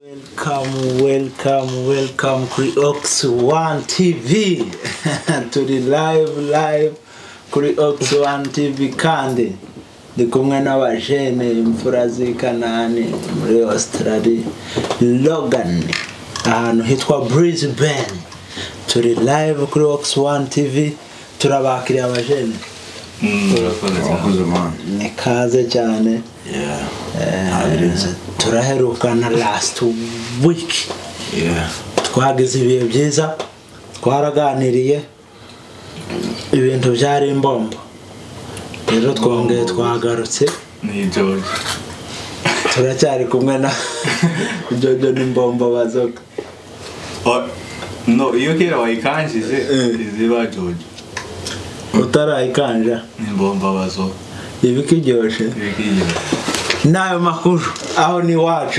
Welcome kuri Ox1 TV turi live kuri Ox1 TV kandi ndi kumwe n'abajene imfura z'ikanani muri Australia Logan ahantu hitwa Brisbane turi live kuri Ox1 TV turabakiriye abajene ni kaze cyane turaherukana last week twagize ibihe byiza twaraganiriye ibintu byari imbombo rero twongeye twagarutse ni George turacyari kumwe na Jojo n'imbombo bazoka no iyo kera wayikanjije iziba George utarayikanja n'imbombo bazoka ibikiryoshe nayo makuru aho ni wacu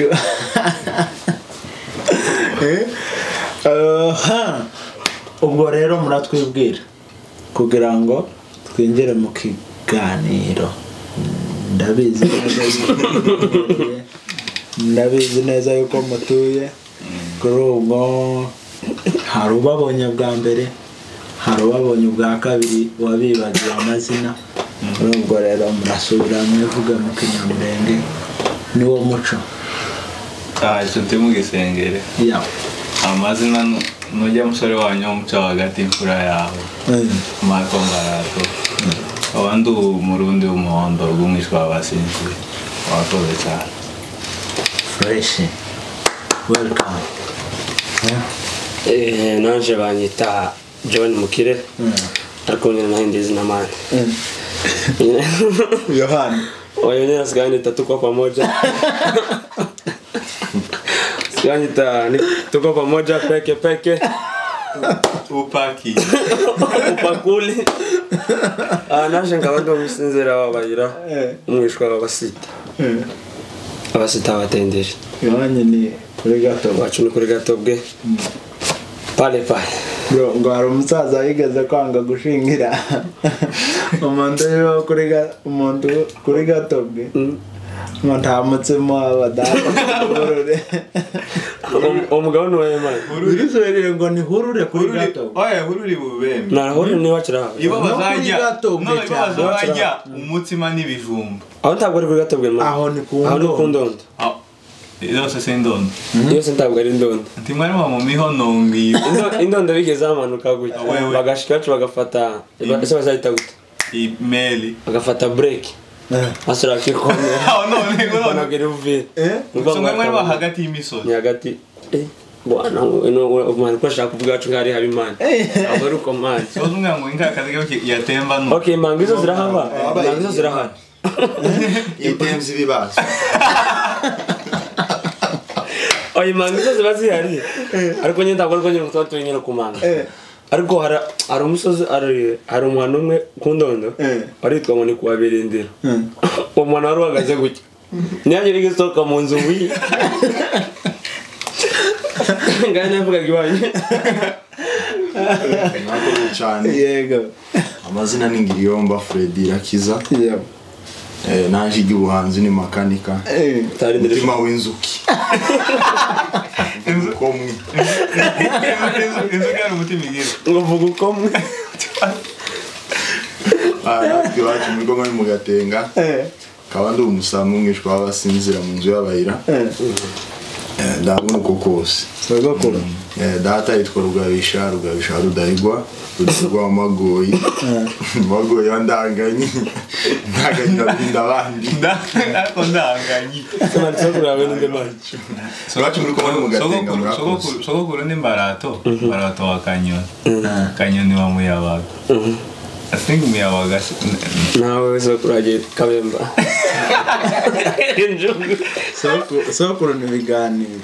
ubwo rero muratwibwira kugira ngo twinjire mu kiganiro ndabizi neza yuko mutuye kuri ubwo hari ubabonye bwa mbere hari ubabonye ubwa kabiri wabibagiwe amazina ubwo rero murasubira mwivuga mu kinyamurenge niwo muco inshuti mu gisengere amazina nujya musore wanyu umuco hagati imfura yawe Marco Mbarato abandi umurundi w'umuhondo rw'umwishwa w'abasinzi wakoze cyane fresh welcome nanje banyita John Mukire ariko nyine nahindi izina mani Yohana wayonera sigani tuko pamoja sigani tuko pamoja peke upakuli nanje ngabando musinzira wabayira umwishwa w'abasita abasita abatendeje Yohana ni kuri gato bacu ni kuri gato bwe pale bro ngo hari umusaza yigeze kwanga gushingira umuntu kuri gato bwe nta mutsima abadaburure umugabo ni wawe mani biruserere ngo ni hurure kuri gato hururi bubembe na hururi ni wakira ibo bazajya umutsima n'ibijumba aho ntabwo ari kuri gato bwe mani aho ni ku ndondo yose sindondo yose ntabwo ari indondo ntimwari mu mihonongo indondo bigeze amanuka gutya bagashikacu bagafata ese bazahita gute imeli bagafata break asura kikomera none ngere uvi mwari hagati y'imisozi ni hagati bwana umwana ko ashaka kuvuga cyo ngari hari imana abo ruko man so umwana ngo inka kazi yatemba no okay mangizo zirahaba mangizo zirahaba itemzi bibazo oyi mangizo zibazi hari ariko nyine ntabwo ariko nyine tutatu nyine kumanga ariko hari umusozi hari umwana umwe ku ndondo aritwa ngo ni kuwa birindiro umwana wari uhagaze gutya ntiyagire igisohoka mu nzu wi ngana navugaga iwanyu cyane yego amazina ni Ngiriyomba Freddy Rakiza naje iby'ubuhanzi ni makanika mutima w'inzuki komwe inzuki ari umutima igira ngo vuga komwe natwe bacu muri Goma mu Gatenga kaba ndi umusamu mwishwa w'abasinzira mu nzu y'abayira ndabona uko kose sogokuru data yitwa Rugabisha Rudahigwa Magoyi wandanganyi ndaganya abandi ariko ndanganyi sogokuru yawe ninde macho bacu muri Goma mu Gatenga sogokuru ni Mbarato wa Kanyoni wa Muyabaga I think Muyabaga nawe sogokuru agiye Kabemba sogokuru ni biganiro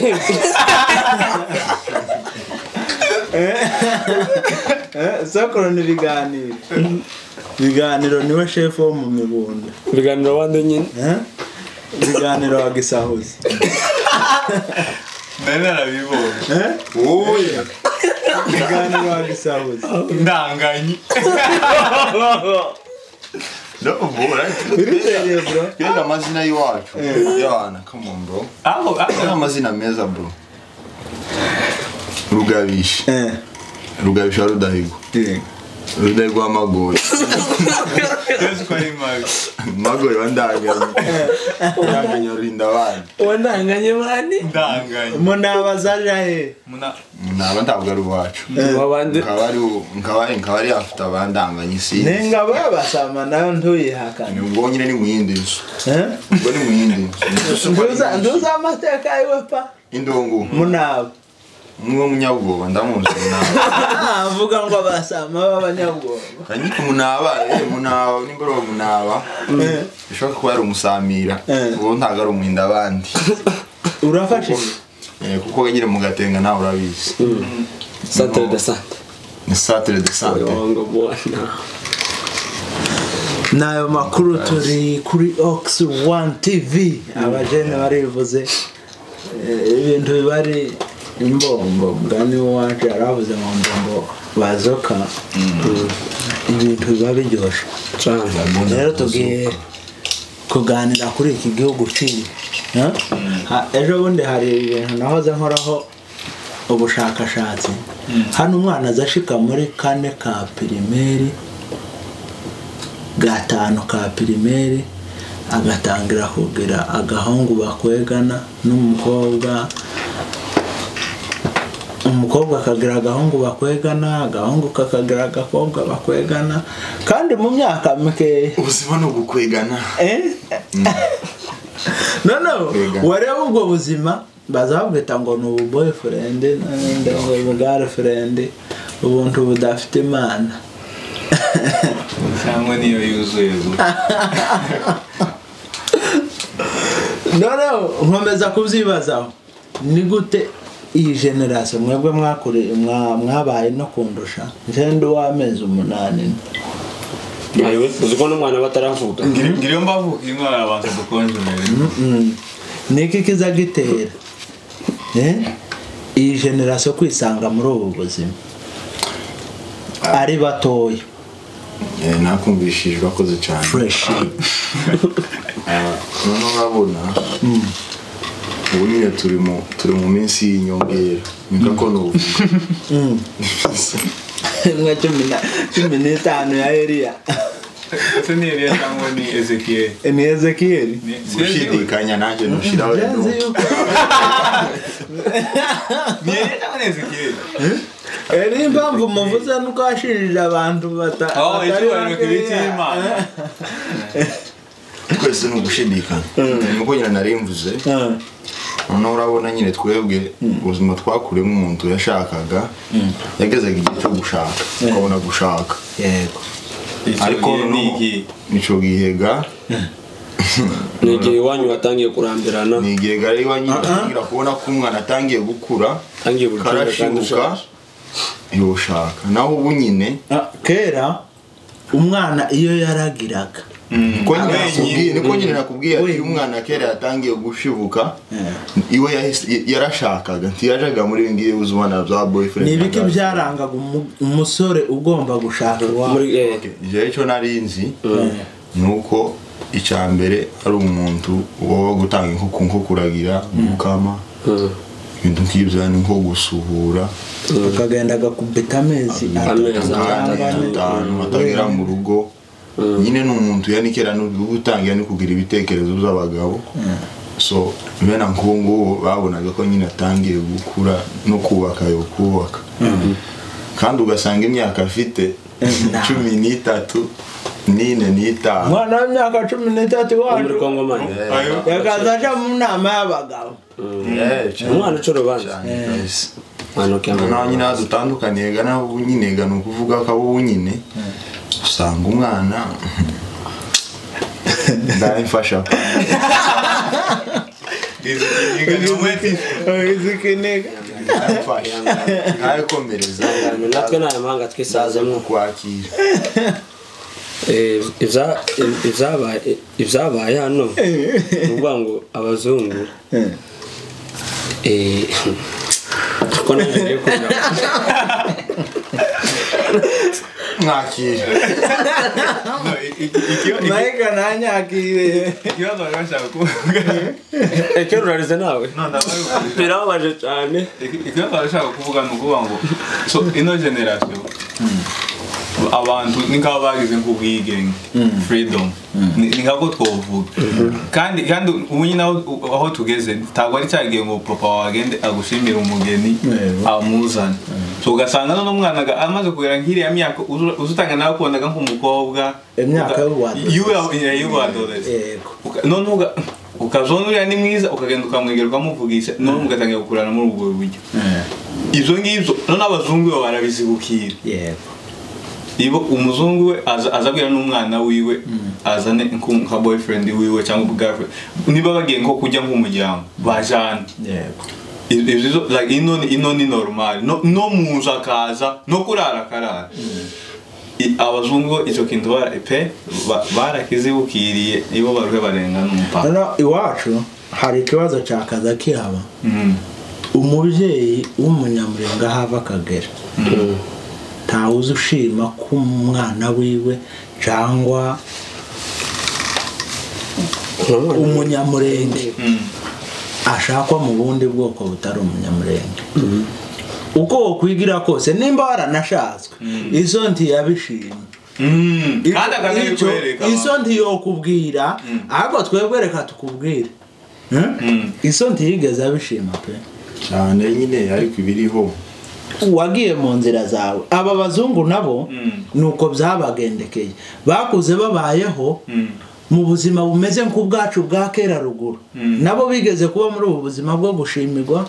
sogokuru ni biganiro niwe chef wo mu Mibunda biganiro wande nyine biganiro wa Gisahuzi nari narabibonye oya biganiro wa Gisahuzi ndanganyi No, bro, Kwenga amazina y'iwacu. Yana, come on bro. Kwenga amazina meza bro. Rugabisha. Rugabisha Rudahigo. Rudahigo amagoye. Magoye wandanganye. Wandanganye urinda abandi. Wandanganye mani? Ndanganye. Munabazarira he? Munaba ntabwo ari uwacu. Wabandi nkaba ari afite abandanganye isi. Nenga babasama nayo ntuyihakane. Ubwo nyine ni muyindi nzu. Ubwo ni muyindi nzu. Nduza amateka yiwe pa. Indongo. Munaba. Mwe munyabwoba ndamuzi munaba. Avuga ngo abasama b'abanyabwoba. Kanyiko munaba nimboro munaba. Bishobora kuba ari umusamira. Uwo ntago ari umuhinda abandi. Urafashe? Kuko nyine mu Gatenga nawe urabizi. Centre de santé. Ni centre de santé. Wango bwana. Nayo makuru turi kuri Ox One TV. Abajene barivuze ibintu bibari imbombo ngani wacu aravuze mu mbombo bazoka. Ibintu biba biryoshye. Rero tugiye kuganira kuri iki gihugu cy'I. Ejo bundi hari ibintu nahoze nkoraho ubushakashatsi. Hano umwana azashika muri 4 ka primaire, 5 ka primaire, agatangira kugira agahungu bakwegana n'umukobwa. Umukobwa akagira agahungu bakwegana, agahungu kakagira agakobwa bakwegana, kandi mu myaka mike ubuzima no gukwegana. No, wareba ubwo buzima bazabwita ngo ni boyfriend n'ubu girlfriend, ubuntu budafite imana. Cyangwa niyo yuzuye. No, nkomeza kubyibazaho. Ni gute iyi generation mwebwe mwabaye no kundusha njendo w'amezi 8. Ayo uziko n'umwana bataravuga. Ngiriyo mbavuka imwana abantu dukonjumere. Niki kizagitera? Iyi generation kwisanga muri ubu buzima. Ari batoya. Nakumvishijwe akoze cyane. Fresh. Noneho urabona ubu nyine turi mu minsi y'inyongera niko n'ubu. Mwa 15 ya Elia. Ese ni Elia cyangwa ni Ezekiel? Ni Ezekiel. Gushidikanya nanjye nushiraho rero. Ni Elia cyangwa ni Ezekiel? Eri mpamvu muvuze nuko ashirije abantu bata. Icyo bari kubikima. Kwese no gushidikanya. Nuko nyine narimvuze. Noneho urabona nyine twebwe ubuzima twakuremo umuntu yashakaga yagezaga igihe cyo gushaka ukabona gushaka. Yego. Ariko nico gihega n'igihe iwanyu watangiye kurambirana. N'igihe gari iwanyu batangira kubona ko umwana atangiye gukura, tangiye karashibuka yoshaka. Naho ubu nyine kera umwana iyo yaragiraga niko nyine nakubwiye ati umwana kera yatangiye gushibuka iwe yarashakaga ntiyajaga muri ngiye uzwana bya boyfriend. Nibiki byarangaga umusore ugomba gushaka muri je cyo narinzi nuko icyambere ari umuntu wo gutanga nko kuragira umukama ibintu nk'ibyo nko gusuhura akagenda gakubita amezi atagera mu rugo. Nyine n'umuntu yanikera no gutangira no kugira ibitekerezo by'abagabo. So bena nkungu babonaga ko nyine atangiye gukura no kubaka yo kubaka. Kandi ugasanga imyaka afite 13 nine n'itanu. Mwana w'imyaka 13 waje muri Kongo manje. Yakazaje mu nama y'abagabo. Umwana cyo rubanza. Mwana cyangwa naho nyine dutandukaniye gana ubu nyine gano kuvuga ko ubu nyine usanga umwana ndayifasha izikinega ntakomereza natwe nta mpanga twisazemo kwakira ibyabaye hano uvuga ngo abazungu ko nagiye kugira mwakire Maika nanyakire ikibazo bari bashaka kuvuga Eke rurarize nawe birababaje cyane ikibazo bari bashaka kuvuga ni ukuvuga ngo so ino generation abantu ni nk'aho bagize nk'ubwigenge freedom ni nk'ako twovuga kandi ubu nyine aho tugeze ntabwo ari cyagiye ngo papa wagende agushimira umugeni amuzane so ugasanga none umwana amaze kugera nk'iriya myaka uzutanga nawe kubonaga nk'umukobwa imyaka y'uwadolescence none ukazona uriya ni mwiza ukagenda ukamwegera ukamuvugisha none mugatangira gukurana muri ubwo buryo ibyo ngibyo none abazungu bo barabizibukira ibo umuzungu we azabwira n'umwana wiwe azane nka boyfriend wiwe cyangwa girlfriend niba bagiye nko kujya nk'umuryango bajana ibyo like ino ni normal no muza akaza no kurara karara abazungu icyo kintu barakizibukiriye ibo baruhe barengana umupaka no iwacu hari ikibazo cyakaza kihaba umubyeyi w'umunyamurenga hava akagera ntawuzi ushima ko umwana wiwe cyangwa umunyamurenge ashakwa mu bundi bwoko butari umunyamurenge uko wokwigira kose nimba waranashatswe izo ntiyabishimye izo ntiyokubwira ahubwo twebwe reka tukubwire izo ntiyigeze abishima pe cyane nyine ariko ibiriho wagiye mu nzira zawe aba bazungu nabo nuko byabagendekeye bakuze babayeho mu buzima bumeze nk'ubwacu bwa kera ruguru nabo bigeze kuba muri ubu buzima bwo gushimirwa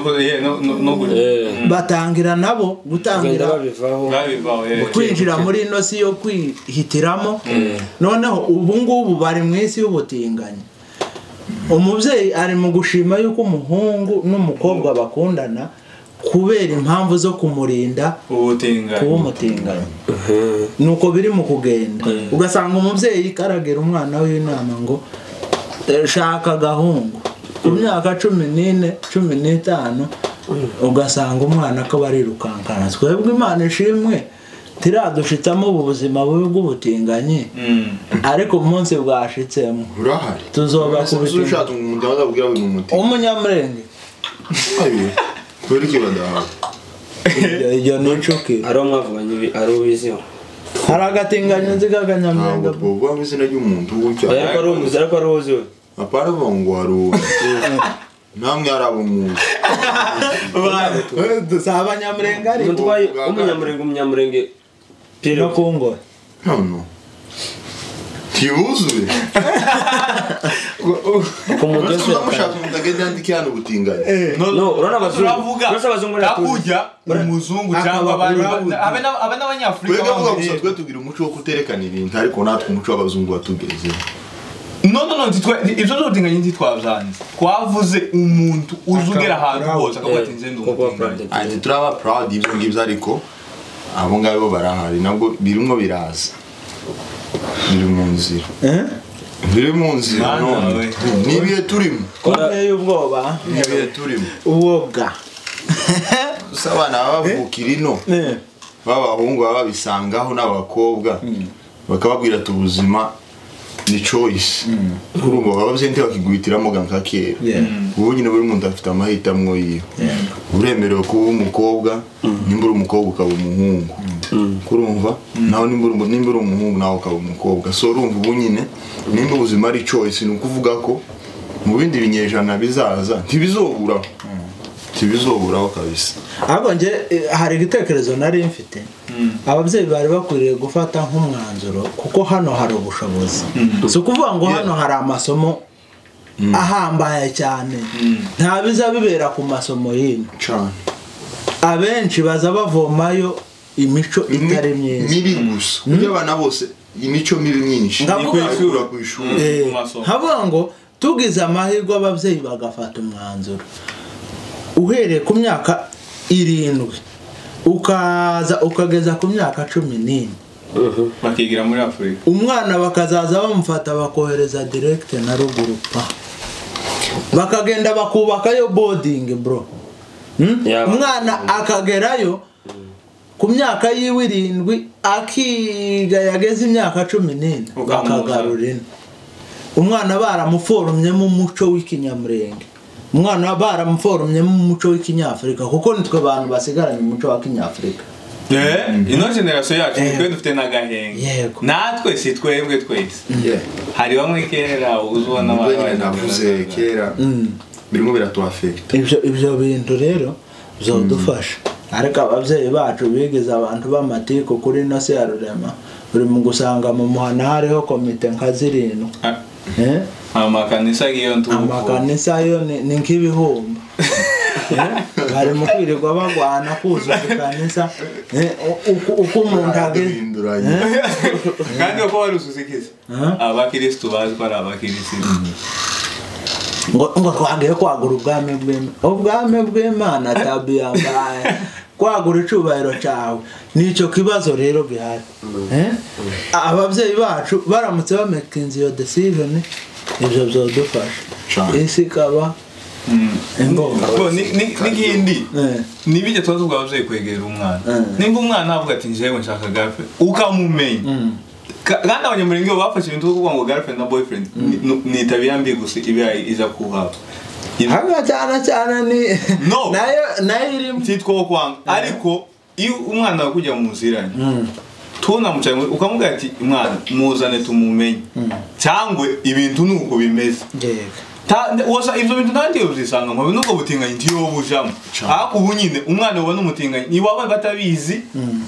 batangira nabo gutangira kwinjira muri ino si yo kwihitiramo noneho ubu ngubu bari mu isi y'ubutinganyi umubyeyi ari mu gushima yuko umuhungu n'umukobwa bakundana kubera impamvu zo kumurinda kuba umutinganyi nuko biri mu kugenda ugasanga umubyeyi karagera umwana w'inama ngo shaka agahungu ku myaka 14 15 ugasanga umwana ko barirukankana twebwe Imana ishimwe tiradushitamo ubu buzima bubi bw'ubutinganyi ariko umunsi bwashitsemo urahari tuzoba kubita ushatse umuntu azabwira ngo umuti umunyamurenge kweli kibadaha iyo nicuki ari umwavuganye ibi ari ubiziho hari agatinganyo nzigaganyamurenge ntabwo bwo izina ry'umuntu gutya ariko ari umuzi ariko ari uziwe apara bongo haru namwe arabo muzi dusabanyamurenge ari umutwaye umunyamurenge no kungo no tibuzuye ku mudozi mushaka mutagenda yandike hano ubutinganye no urana abazungu akujya umuzungu cyangwa abe n'abanyafurika twebwe gusa twe tugira umuco wo kuterekana ibintu ariko natwe umuco w'abazungu watugeze no ibyo n'ubutinganyi ntitwabyanze twavuze umuntu uzugera ahantu hose akavuga ati nze ndi umutinganyi ati turaba proud y'ibyo ngibyo ariko abo ngabo barahari nabwo birimo biraza biri mu nzira biri mu nzira none nibiye turimo konteye ubwoba nibiye turimo ubwoga usabana babavukira ino babahungu babisangaho n'abakobwa bakababwira ati ubuzima ni choice kurumva babazente bakiguhitiramo ganka kera ubu nyine buri muntu afite amahitamo yiwe uremerewe kuba umukobwa nimbura umukobwa ukaba umuhungu kurumva naho nimbura umuhungu naho ukaba umukobwa so urumva ubu nyine nimba ubuzima ari choice ni ukuvuga ko mu bindi binyejana bizaza ntibizoburaho kabisa ahubwo nje hari igitekerezo nari mfite ababyeyi bari bakwiriye gufata nk'umwanzuro kuko hano hari ubushobozi si ukuvuga ngo hano hari amasomo ahambaye cyane nta biza bibera ku masomo y'ino abenshi baza bavomayo imico itari myiza mibi gusa kuko abana bose imico mibi myinshi kwishura ku ishuri havuga ngo tugize amahirwe ababyeyi bagafata umwanzuro uhereye ku myaka 7 ukaza ukageza ku myaka 14 bakigira muri Afrika umwana bakazaza bamufata bakohereza direct na ruguru pa bakagenda bakubakayo boarding bro umwana akagerayo ku myaka yiwe 7 akiga yageze imyaka 14 bakagarura ino umwana baramuforumyemo umuco w'ikinyamurenge umwana baramuforumyemo umuco w'ikinyafrika kuko nitwe abantu basigaranye umuco wa kinyafrika ino generation yacu twe dufite n'agahenge natwe si twebwe twese hari bamwe kera uzubona navuze kera birimo biratuafekta ibyo bintu rero bizodufasha ariko abavyeyi bacu bigeze abantu b'amatiko kuri no se yarurema buri mu gusanga mu muhana hariho komite nka 7 amakanisa giyo ntuko amakanisa yo ni nk'ibihumba bari mu kwirirwa bagwana kuzuza kanisa uko umuntu agihinduranye kandi uko barusuzikiza abakristo bazi ko ari abakristo ngo twagiye kwagura ubwami bw'Imana tabiyambaye kwagura icubahiro cyawe nicyo kibazo rero gihari abavyeyi bacu baramutse bamekinze iyo decision ibyo byodufasha isi kaba n'ikindi nibije tuba tugabavyeyi kwegera umwana nimba umwana avuga ati njewe nshaka girlfriend ukamumenya kandi abanyamurenge bafashe ibintu byo kuvuga ngo girlfriend na boyfriend ni tabia mbi gusa iza kuhaba cyane ni no nayo iri titwo kwanga ariko iyo umwana akujya mu nziranye tuna mucaye ukamubwira ati mwana muzane tumumenye cyangwa ibintu nuko bimeze wosa ibyo bintu ntangiye uzisanga mu nuko butinganye ndiyo bujamo ariko ubu nyine umwana ubona umutinganye ni wawe batabizi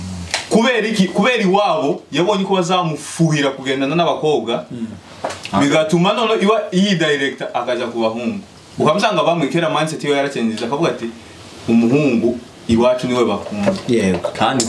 kubera iwabo yabonye ko bazamufuhira kugendana n'abakobwa bigatuma none iwa iyi director akaja ku bahungu ukamusanga bamwikera mindset yo yaracengeje akavuga ati umuhungu iwacu niwe bakunda yego kandi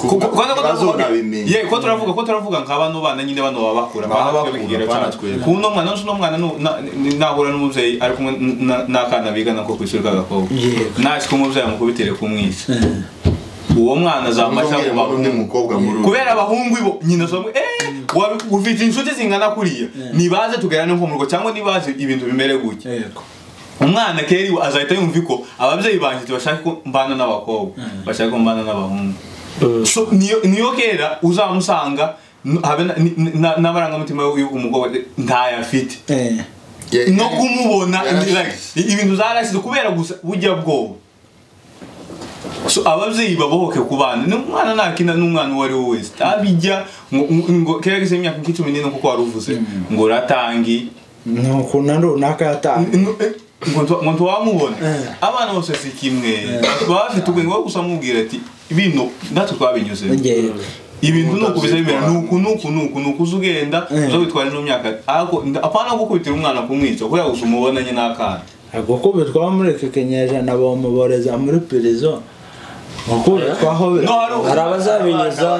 ko turavuga nk'abano bana nyine bano babakura kuno mwana nahura n'umuvyeyi ari kumwe n'akana bigana ko kwishuri k'agakobwa naje kumuvyeyi amukubitire kumwica uwo mwana azamasha kubera abahungu ibo nyina somwe ufite inshuti zingana kuriya nibaze tugerane nko mu rugo cyangwa nibaze ibintu bimere gutya umwana keri azahita yumva ko abavyeyi banje bashaka ko mbana n'abakobwa bashaka ko mbana n'abahungu so niyo kera uzamusanga habe n'abarangamutima y'umugabo ntayafite no kumubona ibintu zarasize kubera gusa bujya bwoba so abavyeyi babohoke kubana n'umwana nakina n'umwana wari wese abijya ngo keragise imyaka 14 kuko waruvuze ngo ratangi nuko runaka yatangi ngo wamubona abana bose sikimwe bafite ubwenge bwo gusamubwira ati ibintu natwe twabinyuze ibintu nuko bizabimera nuko uzugenda uzobitwara no myaka ariko apana gukubitira umwana kumwica ko yagusumubona nyine nakana ariko ko bitwa muri kekenyeje nabo muboreza muri prison hari abazabinyuza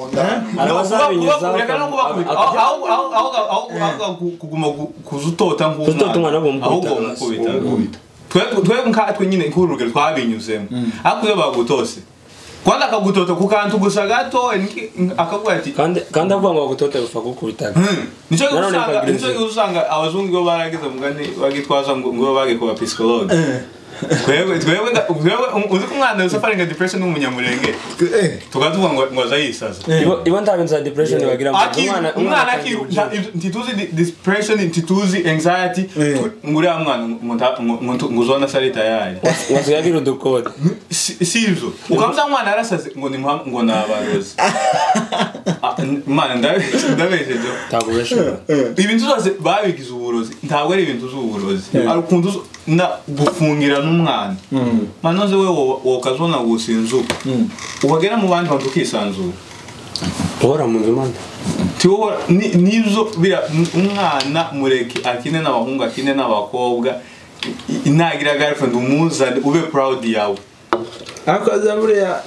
kuguma kuzutota nk'umukubita twebwe nkatwe nyine nk'urugero twabinyuzemo ariko iyo bagutose kwanda akagutota kukantu gusa gato akavuga ati kandi avuga ngo bagutota bipfa gukubitaga nico usanga abazungu bo barageze mugani bagitwaza ngo bage kuba psychologue twebwe uzi kumwana usafari nga depression n'umunyamurenge tukavuga ngo azayisaza ibo ntabinza depression bagira umwana ntituzi depression ntituzi anxiety nguri amwana nguzona salita yayi wasigagira udukode sivyo ukamza umwana arasaze ngo nabarozi mana ndabejeje taguresha ibintu zose babigize uburozi ntabwo ari ibintu z'uburozi arukundu na gufungira n'umwana manoze we wokazona gusinzuka ukagera mu bandi bantu kisanzura ora mu zimanda tiwo nizo bira umwana mureke akine n'abahungu akine n'abakobwa inagira girlfriend umuzane ube proud yawe akaza buriya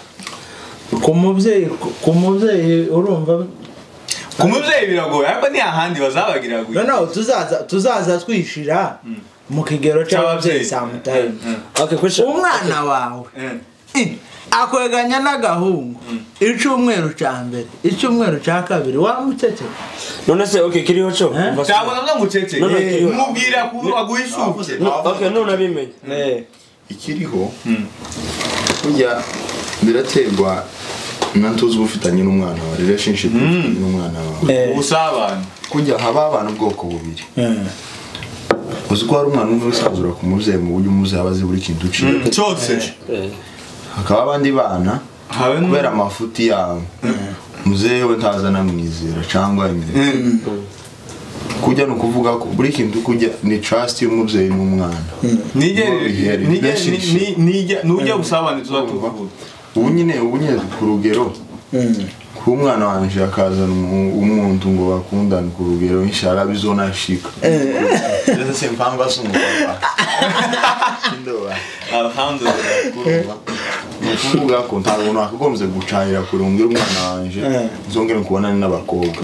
ku mubyeyi urumva kumuvyeyi biragoye ariko ni ahandi bazabagira guye no tuzaza twishira mu kigero cy'abavyeyi sometime umwana wawe akweganya n'agahungu icumweru ca mbere icumweru ca kabiri wamucece none se kiriho cyo cyabona ndamucece umubwira aguhishuke none abimenye ikiriho burya biraterwa nantuzi ufitanye n'umwana wa relationship ufitanye n'umwana wawe usabana kujya haba abantu ubwoko bubiri uzi ko hari umwana umwe usanzura ku muvyeyi mu buryo umuvyeyi abazi buri kintu uciye cyose hakaba abandi bana kubera amafuti yawe muvyeyi we ntazana mwizera cyangwa kujya no kuvuga ko buri kintu kujya ni trust y'umuvyeyi n'umwana nujya gusabana tuzatuvuga ubu nyine ku rugero ku mwana wanje akazana umuntu ngo bakundane ku rugero inshallah bizonashika ese sempamba sumupapa ndoba alhamdulillah kuvuga ko ntabwo nakagombye gucahira kurungira umwana wanje nzongera kubona n'abakobwa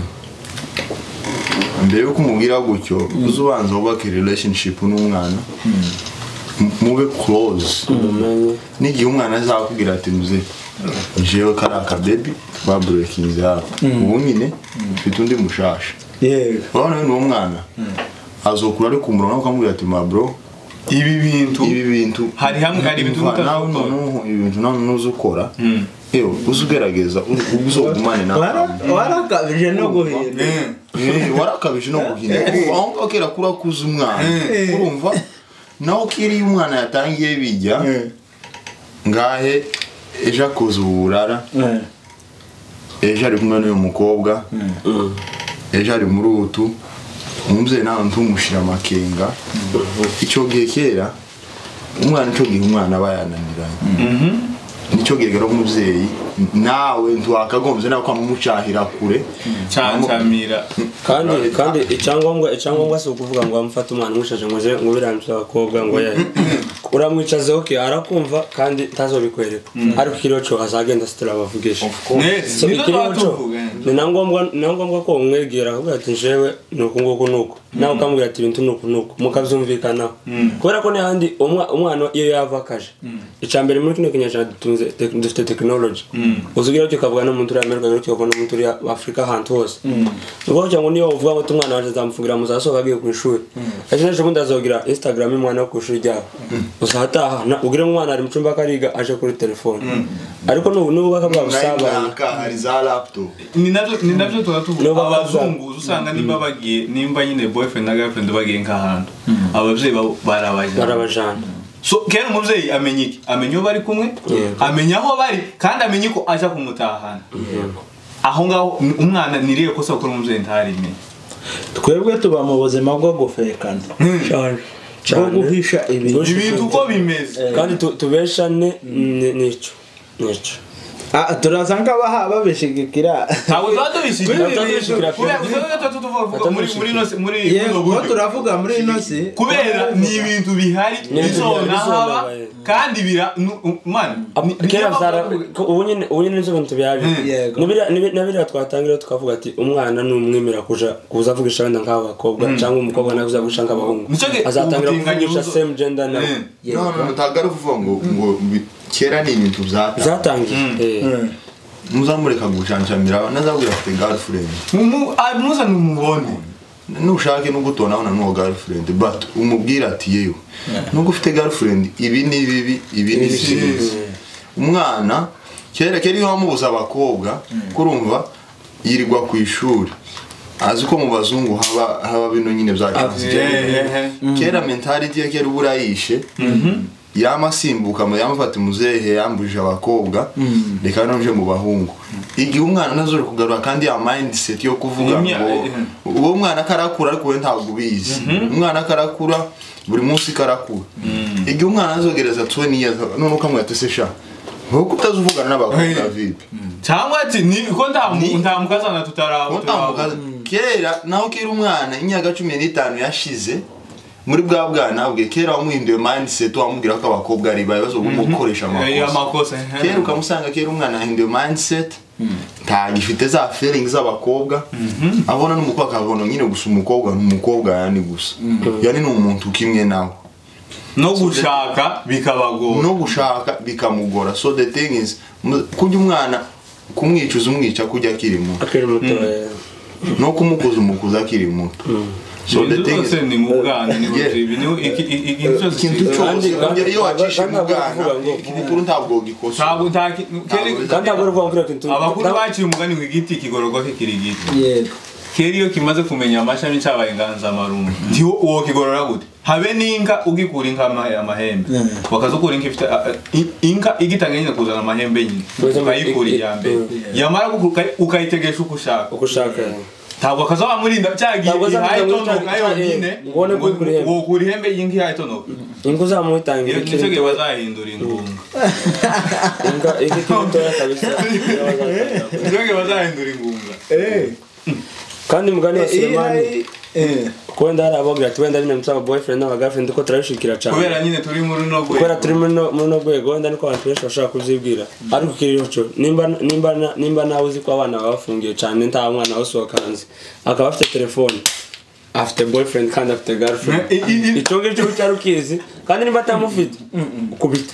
mbere yo kumubwira gutyo uzubanza ubaka relationship n'umwana mube close n'igihe umwana azakubwira ati muze jewe karaka baby babreakinze hapo ubu nyine mfite undi mushasha urabona ni umwana azokura ari kumurona ukamubwira ati ma bro ibi bintu hari ibintu nawe nuzukora eyo uzugerageza uzogumane nawe warakabije no guhina warakabije no guhina aho bakera kura kuza umwana urumva naho kiri umwana yatangiye bijya ngahe ejo akoze uburara ejo ari kumwe n'uyu mukobwa ejo ari muri utu umubyeyi nawe ntumushira amakenga icyo gihe kera umwana icyo gihe umwana aba yananiranye nicyo gihe rero umubyeyi nawe ntwakagombye nawe kwamumucahira kure cyancamira kandi icyangombwa si ukuvuga ngo amufate umwana umushaje ngo biramutse abakobwa ngo yahe uramwicaze okay arakumva kandi ntazobikwereka ariko ikiriho cyo azagenda sitira abavugisha ni na ngombwa ko umwegera avuga ati jewe nuko nguko nuko nawe ukamubwira ati ibintu nuko mukabyumvikanaho kubera ko n'ahandi umwana iyo yavakaje icambere muri kino kinyejana dufite technology uzugira cyo kavuga no mu nturi Amerika cyo kavuga no mu nturi Afrika ahantu hose ubwo cyangwa niyo uvuga ngo umwana waje zamufungira muzasohoka agiye ku ishuri ejo bundi azogira Instagram y'umwana wo ku ishuri ryabo usahataha ugire umwana ari mu cyumba kariga aje kuri telefone ariko n'ubu bakabwa busabana hari za laptop ni navyo tuvuga abazungu usanga nimba bagiye nimba nyine boyfriend na girlfriend bagiye nk'ahantu abavyeyi barabajana so kera umuvyeyi amenya bari kumwe amenya aho bari kandi amenya ko aza kumutahana aho ngaho umwana niriye ko sakora umuvyeyi ntarime twebwe tuba mu buzima bwo gufekana bwo guhisha ibintu uko bimeze kandi tubeshane nico turasanga babishigikira ntabwo tubishigikira turavuga muri ino si kubera ni ibintu bihari bizona haba kandi kera ubu nyine nizo bintu byaje nabira twatangira tukavuga ati umwana numwemera kuza avugisha wenda nk'abakobwa cyangwa umukobwa nawe uzavugisha nk'abahungu azatangira kuvugisha same gender nawe ntabwo kuvuga ngo kera ni ibintu zatangiye muzamureka gucancamira nazabwira afite girlfriend muzana umubone nushake no gutonaho na no girlfriend but umubwira ati yewe nubwo ufite girlfriend ibi ni bibi ibi ni byiza umwana kera iyo wamubuza abakobwa kurumva yirirwa ku ishuri azi ko mu bazungu haba bino nyine byacu kera mentality yake ruburayishe yamasimbuka yamufata muzehe yambuje abakobwa reka nje mu bahungu igihe umwana nazore kugarura kandi ya mindset yo kuvuga ngo uwo mwana karakura ariko we ntabwo ubizi umwana karakura buri munsi karakura igihe umwana azogereza 20 years none ukamwatese sha nkuko utazuvugana n'abakobwa vipi cyangwa ati ni ko nta mukazana tutarabo kera naho kera umwana imyaka 15 yashize muri bwa bwana bwe kera wamuhinduye mindset wamubwira ko abakobwa ari bazo gukoresha amakosa kera ukamusanga kera umwana ahinduye mindset nta gifite za feelings z'abakobwa abona n'umukobwa akabona nyine gusa umukobwa n'umukobwa yani gusa yani ni umuntu kimwe nawe no gushaka bikabagora no gushaka bikamugora so the thing is kujya umwana kumwicuza umwica kujya akiri muto akiri muto no kumukuza umukuza akiri muto so the thing is ni mu bwana ni ibi ni ikintu cyose iyo wacishe mu bwana igikuru ntabwo gikosa ntabwo kandi agora kuvuga kintu abakuru baciye umugani w'igiti kigororwa kikiri igiti yego keri yo kimaze kumenya amashami cyabaye inganza marumba ndi uwo kigorora gute habe n'inka ugikura inka amahembe bakazukura inka ifite inka igitanga nyine kuzana amahembe nyine ukayikura iyambere yamara ukayitegesha uko ntabwo akazaba murinda cyagiye hayitonoka yonyine ngo kuri ihembe y'inka hayitonoka ingo zamutangira nicyo bazahindura ingunga inga igito kabisa nicyo bazahindura ingunga kandi mugani wa Sulemani kwenda arabogira ati wenda nyine msaba boyfriend na girlfriend ko turashikira cyane kubera nyine turi muri no gwe kubera turi muri no gwe wenda niko abantu benshi bashaka kuzibwira ariko kiriho nimba nawe uzi ko abana bafungiye cyane nta mwana wasohoka hanze akaba afite telefone afite boyfriend kandi afite girlfriend itonge cyo cyarukizi kandi nimba atamufite kubita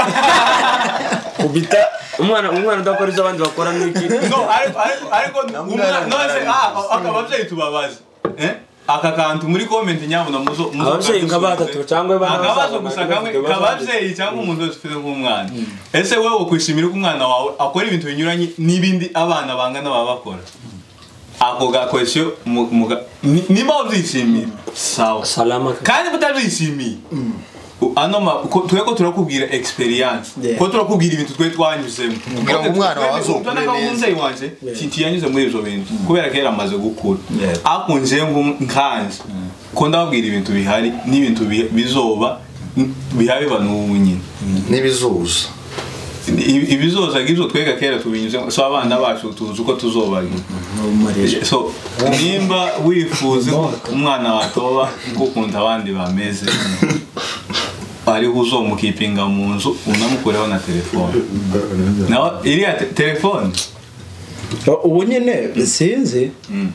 umwana udakora ibyo abandi bakora n'iki ariko umwana nose akabavyeyi tubabaze aka kantu muri comment nyabona muzo abavyeyi nkabatatu cyangwa akabazo gusa kamwe kabavyeyi cyangwa umuntu wese ufite nk'umwana ese wewe ukwishimira ko umwana wawe akora ibintu binyuranye n'ibindi abana bangana baba bakora ako ga question niba uzishimiye sawa salama kandi butazishimiye tweko turakubwira experience ko turakubwira ibintu twe twanyuzemo kugira ngo umwana wazokure neza wanje yanyuze muri izo bintu kubera ko yaramaze gukura akunje nkanje ko ndabwira ibintu bihari n'ibintu bizoba bihabiba n'ubu nyine n'ibizoza ibizoza gizo twega kera tubinyuze so abana bacu tuzi uko tuzobagira so nimba wifuze umwana watoba gukunda abandi bameze ari uzomukipinga mu nzu unamukureho na telefone naho iriya telefone ubu nyine sinzi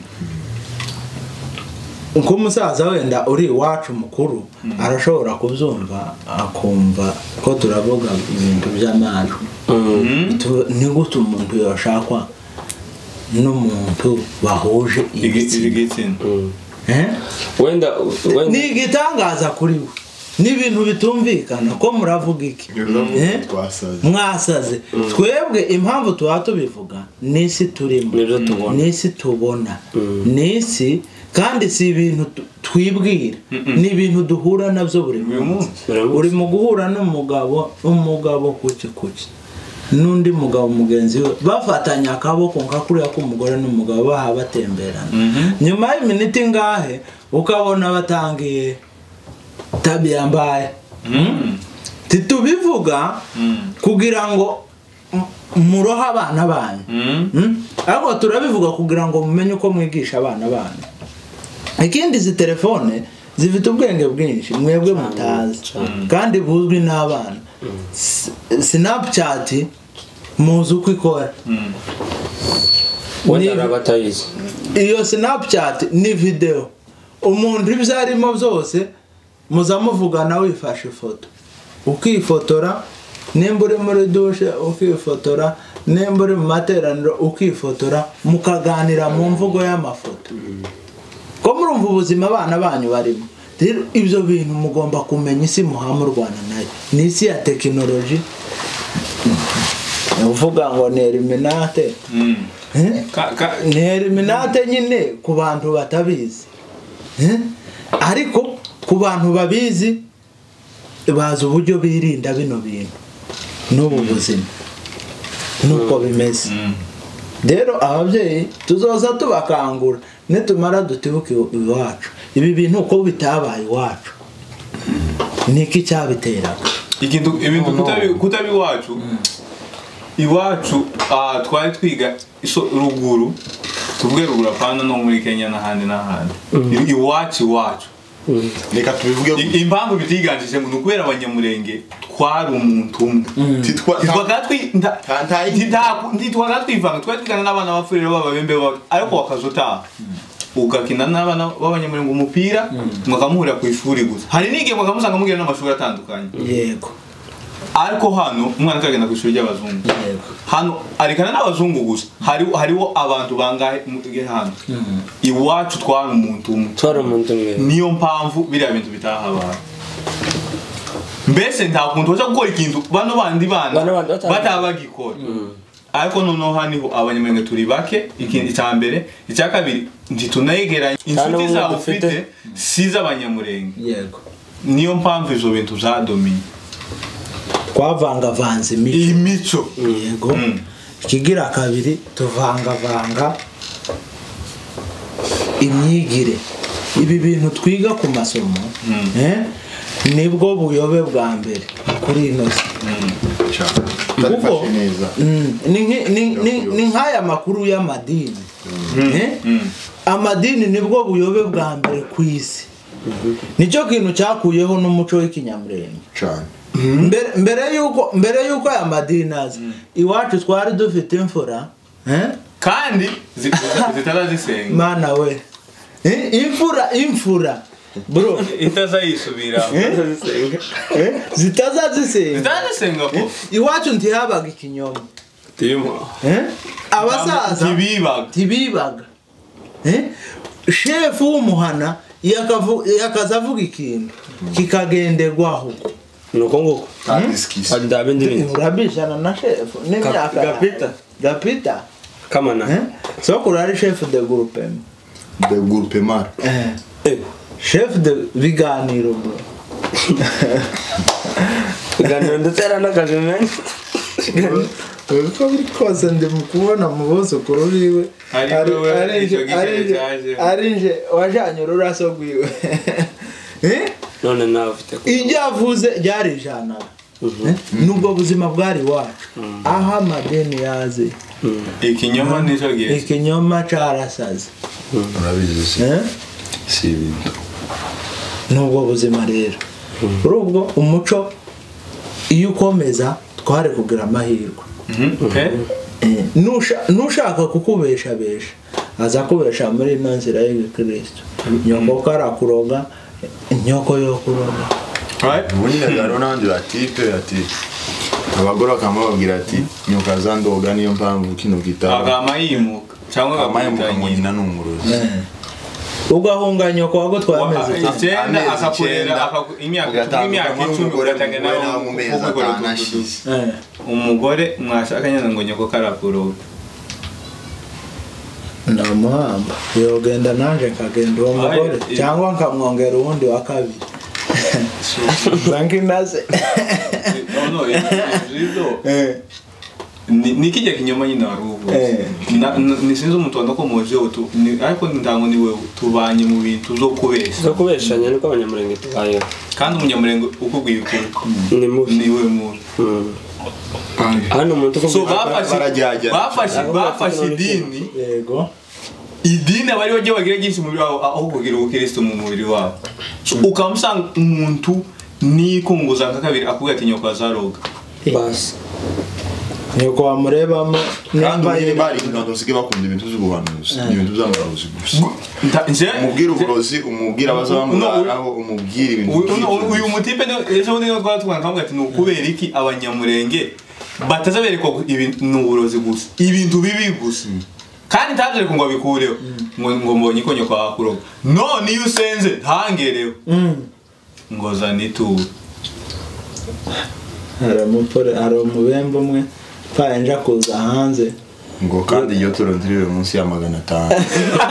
nko musaza wenda uri iwacu mukuru arashobora kubyumva akumva ko turavuga ibintu by'amajwi ni gute umuntu yashakwa n'umuntu bahuje igitsina wenda ni igitangaza kuri we n'ibintu bitumvikana ko muravuga iki mwasaze twebwe impamvu tuba tubivuga n'isi turimo n'isi tubona n'isi kandi si ibintu twibwira ni ibintu duhura nabyo buri munsi uri mu guhura n'umugabo kuki n'undi mugabo mugenzi we bafatanya akaboko nka kuriya k'umugore n'umugabo baha batemberana nyuma y'iminota ingahe ukabona batangiye tabia mbaya titubivuga kugira ngo muroha abana banyu ariko turabivuga kugira ngo mumenye uko mwigisha abana banyu ikindi izi telefone zifite ubwenge bwinshi mwebwe mutazi kandi buzwi n'abana Snapchat muzi uko ikora iyo Snapchat ni video umuntu ibyo arimo byose muza muvugana wifashe ifoto ukifotora nimba uri muri dushe ukifotora nimba uri mu materaniro ukifotora mukaganira mu mvugo y'amafoto ko murumva ubuzima abana banyu barimo rero ibyo bintu mugomba kumenya isi muhamurwana nayo ni isi ya tekinoloji uvuga ngo ni eliminate ni eliminate nyine ku bantu batabizi ariko ku bantu babizi bazi uburyo birinda bino bintu n'ubu buzima nuko bimeze rero ababyeyi tuzoza tubakangura nitumara dutibuke iwacu ibi bintu uko bitabaye iwacu niki cyabiteraga ibintu kutabi iwacu twari twiga ruguru tuvuge ruguru apana no muri Kenya n'ahandi iwacu reka tubivuge impamvu bitiganjije ngo kubera abanyamurenge twari umuntu umwe ntitwaga twivanga twari twigana n'abana b'abafurire b'ababembe ariko bakazutaha ugakina n'abana b'abanyamurenge umupira mwakamuhurira ku ishuri gusa hari n'igihe mwakamusanga mugira n'amashuri atandukanye yego ariko hano umwana kagenda ku ishuri ry'abazungu hano arikana n'abazungu gusa hariho abantu bangahe hano iwacu twari umuntu umwe niyo mpamvu biriya bintu bitahabaye mbese nta kuntu baza gukora ikintu bano bandi bana batabagikora ariko noneho haniho abanyamurenge turi bake ikindi cya mbere icya kabiri ntitunayegeranye inshuti zabo ufite si z'abanyamurenge yego niyo mpamvu izo bintu zadomiye twavangavanze imico yego ikigira kabiri tuvangavanga imyigire ibi bintu twiga ku masomo nibwo buyobe bwa mbere kuri ino kuko ni nk'aya makuru y'amadini amadini nibwo buyobe bwa mbere ku isi nicyo kintu cyakuyeho n'umuco w'ikinyamurenge mbere yuko aya madini aza iwacu twari dufite imfura kandi zitarazisenga mana we imfura bro itazayisubira zitazazisenga iwacu ntihabaga ikinyoma abasaza ntibibaga shefu w'umuhana yakaza avuga ikintu kikagenderwaho nuko nguko urabishana na shefu n'imyaka gapita kamana sokuru ari shefu de groupement chef de biganiro bro biganiro ndetse n'akajemeni uko bikoze ndi mukubona mu buzukuru biwe arije wajanye ururaso rwiwe none nawe ufite ijya avuze ryari ijana nubwo buzima bwari wacu aho amadeni yaze ikinyoma nico gihe ikinyoma carasaze urabizi si ibintu nubwo buzima rero urubwo umuco iyo ukomeza tware kugira amahirwe nushaka kukubesha aza kubesha muri ino nzira y'Kristo nyoko karakuroga nyoko yo kuroga ubundi nagaro n'abandi batipe ati abagore bakamubabwira ati nyoka zandoga niyo mpamvu kino gitabo agamayimuka cyangwa agamayimuka n'umurozi ugahunga nyoko wago twameze icyenda akakurera imyaka 10 ugatanga nawe mu mezi atanashize umugore mwashakanye ngo nyoko karakuroga ndamuhamba yogenda nanje kagenda uwo mugore cyangwa nkamwongera uwundi wa kabiri bankinaze nikijya kinyoma nyine warubu nisinze umutondo ko moje utu ariko ndango niwe tubanye mu bintu zo kubeshanya niko abanyamurenge tubaye kandi umunyamurenge ukubwiye ukuri niwe mu hano umuntu so bafashe idini yego idini abari bagiye bagira byinshi mu biro aho kugira ubukristo mu mubiri wabo ukamusanga umuntu nikunguza nka kabiri akubwira ati nyoko azaroga basi nyoko wamurebamo nambaye bari ndo sike bakunda ibintu by'ubuhanuzi ibintu by'amarozi gusa umubwira uburozi umubwira abazamura aho umubwira ibintu uyu mutipe ejo niyo twatwanga kamwe ati nukubera iki abanyamurenge batazaberekwa ibintu n'uburozi gusa ibintu bibi gusa kandi ntaje ngo abikureho ngo mbonye ko nyoko akuroga none iyo usenze ntangereho ngo zanitu hari umubembe umwe fayenja kuza hanze ngo kandi iyo turondiriwe munsi ya 500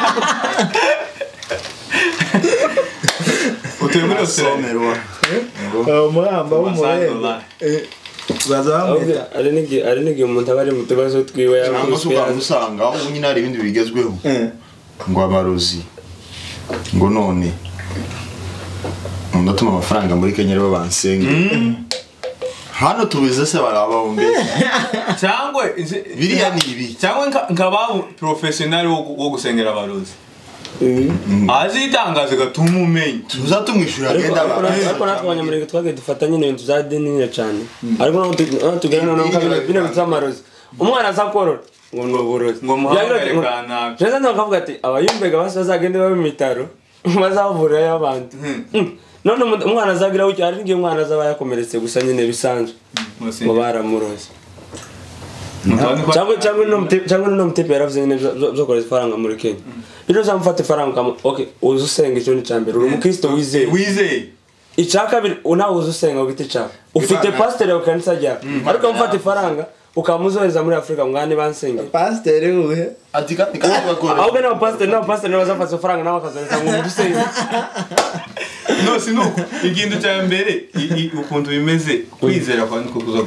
utemere somerwa umuhamba w'umurembe bazamwita ari n'igihe umuntu aba ari mu tubazo twiwe usanga aho nyine hari ibindi bigezweho ngo abarozi ngo none ndatuma amafaranga muri Kenya rero bansenga hano tubize se barabahombe cyangwa biriya ni ibi cyangwa nk'ababu professional wo gusengera abarozi azitangaze gatuma umenye tuzatumwishura agenda ariko natwe abanyamurenge twage dufatanye n'ibintu za dini cyane ariko tugana no kabiri bino bitamarozi umwana azakorora ngo n'uburozi ngo muhagarare kana reza ndakavuga ati abayumbega basazagende babe mitaro bazavura y'abantu none umwana azagira gutya hari ngiye umwana azaba yakomeretse gusa nyine bisanzwe ngo baramuroze cyangwa no mutipe yaravuze nyine byo kohereza ifaranga muri Kenya rero uzamufata ifaranga okay uzi usenga icyo ni cyambere uri umukristo wizeye icakabiri unawe uzi usenga ugiti cyawe ufite pastor wa kanisa rya ariko amufata ifaranga ukamuzohereza muri Afrika ngani bansenge pastor uhe ati kandi bakora ahubwo na pastor bazafata ifaranga nawe akazareza ngo mudusenge no sinuko ikintu cya mbere ukuntu bimeze kwizera kwa niko kuza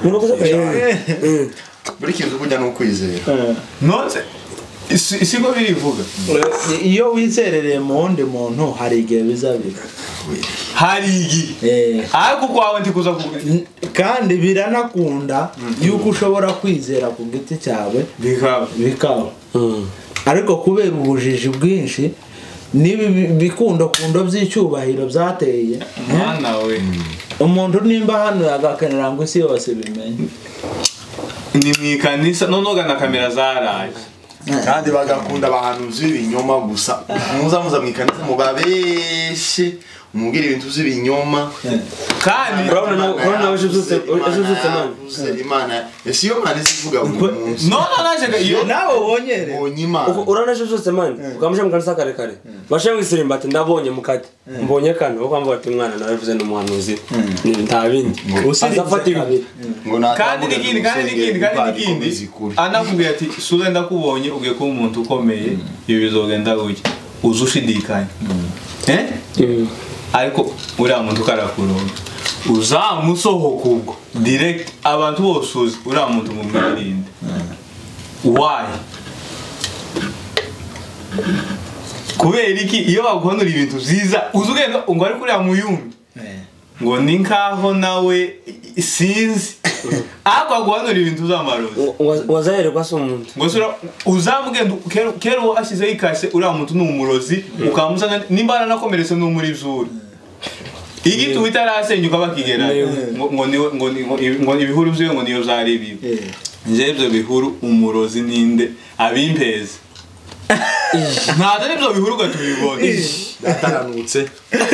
buri kintu kujya no kwizera none isigo birivuga iyo wizerereye mu wundi muntu hari igihe bizabira hari igihe ariko kwawe ndikuza kandi biranakunda yuko ushobora kwizera ku giti cyawe bikaba ariko kubera ubujiji bwinshi nibi bikundo by'icyubahiro byateye mwana we umuntu nimba hano yagakenera ngo isi yose bimenye ni mwikanisa nonoga na kamera zaraje kandi bagakunda abahanuzi b'ibinyoma gusa muza mwikanisa mubabeshe umubwira ibintu by'ibinyoma kandi urabona ujuzutse Imana ese iyo Imana ivuga umunsi no naje iyo nawe wonyere urabona ujuzutse man ukamusha mu kanisa kare bashe mwisirimbati ati ndabonye mukati mbonye kana ukamva ati mwana naravuze n'umuhanuzi nta bindi azafata ibintu kandi n'ikindi anakubwiye ati sura ndakubonye ugiye kuba umuntu ukomeye ibi bizogenda gutya uzushidikanya ariko uriya muntu ukarakuronga uzamusohoka ubwo direct abantu bose uzi uriya muntu mumwirinde why kubera iki iyo baguhanura ibintu byiza uzi ugenda ngo ari kuriya muyumbi ngo ni nkaho nawe sinzi ariko aguhanura ibintu uzamaroza wazahererwa se umuntu ngo uzamugenda kera uwo ashyizeho ikase uriya muntu ni umurozi ukamusanga nimba aranakomeretse no muri zuri igiti utarasenyuka bakigera ngo ibihuru byiwe ngo niyo zari bibi nje ibyo bihuru umurozi ninde abimpeze ntaza n'ibyo bihuru gatubibone ataranutse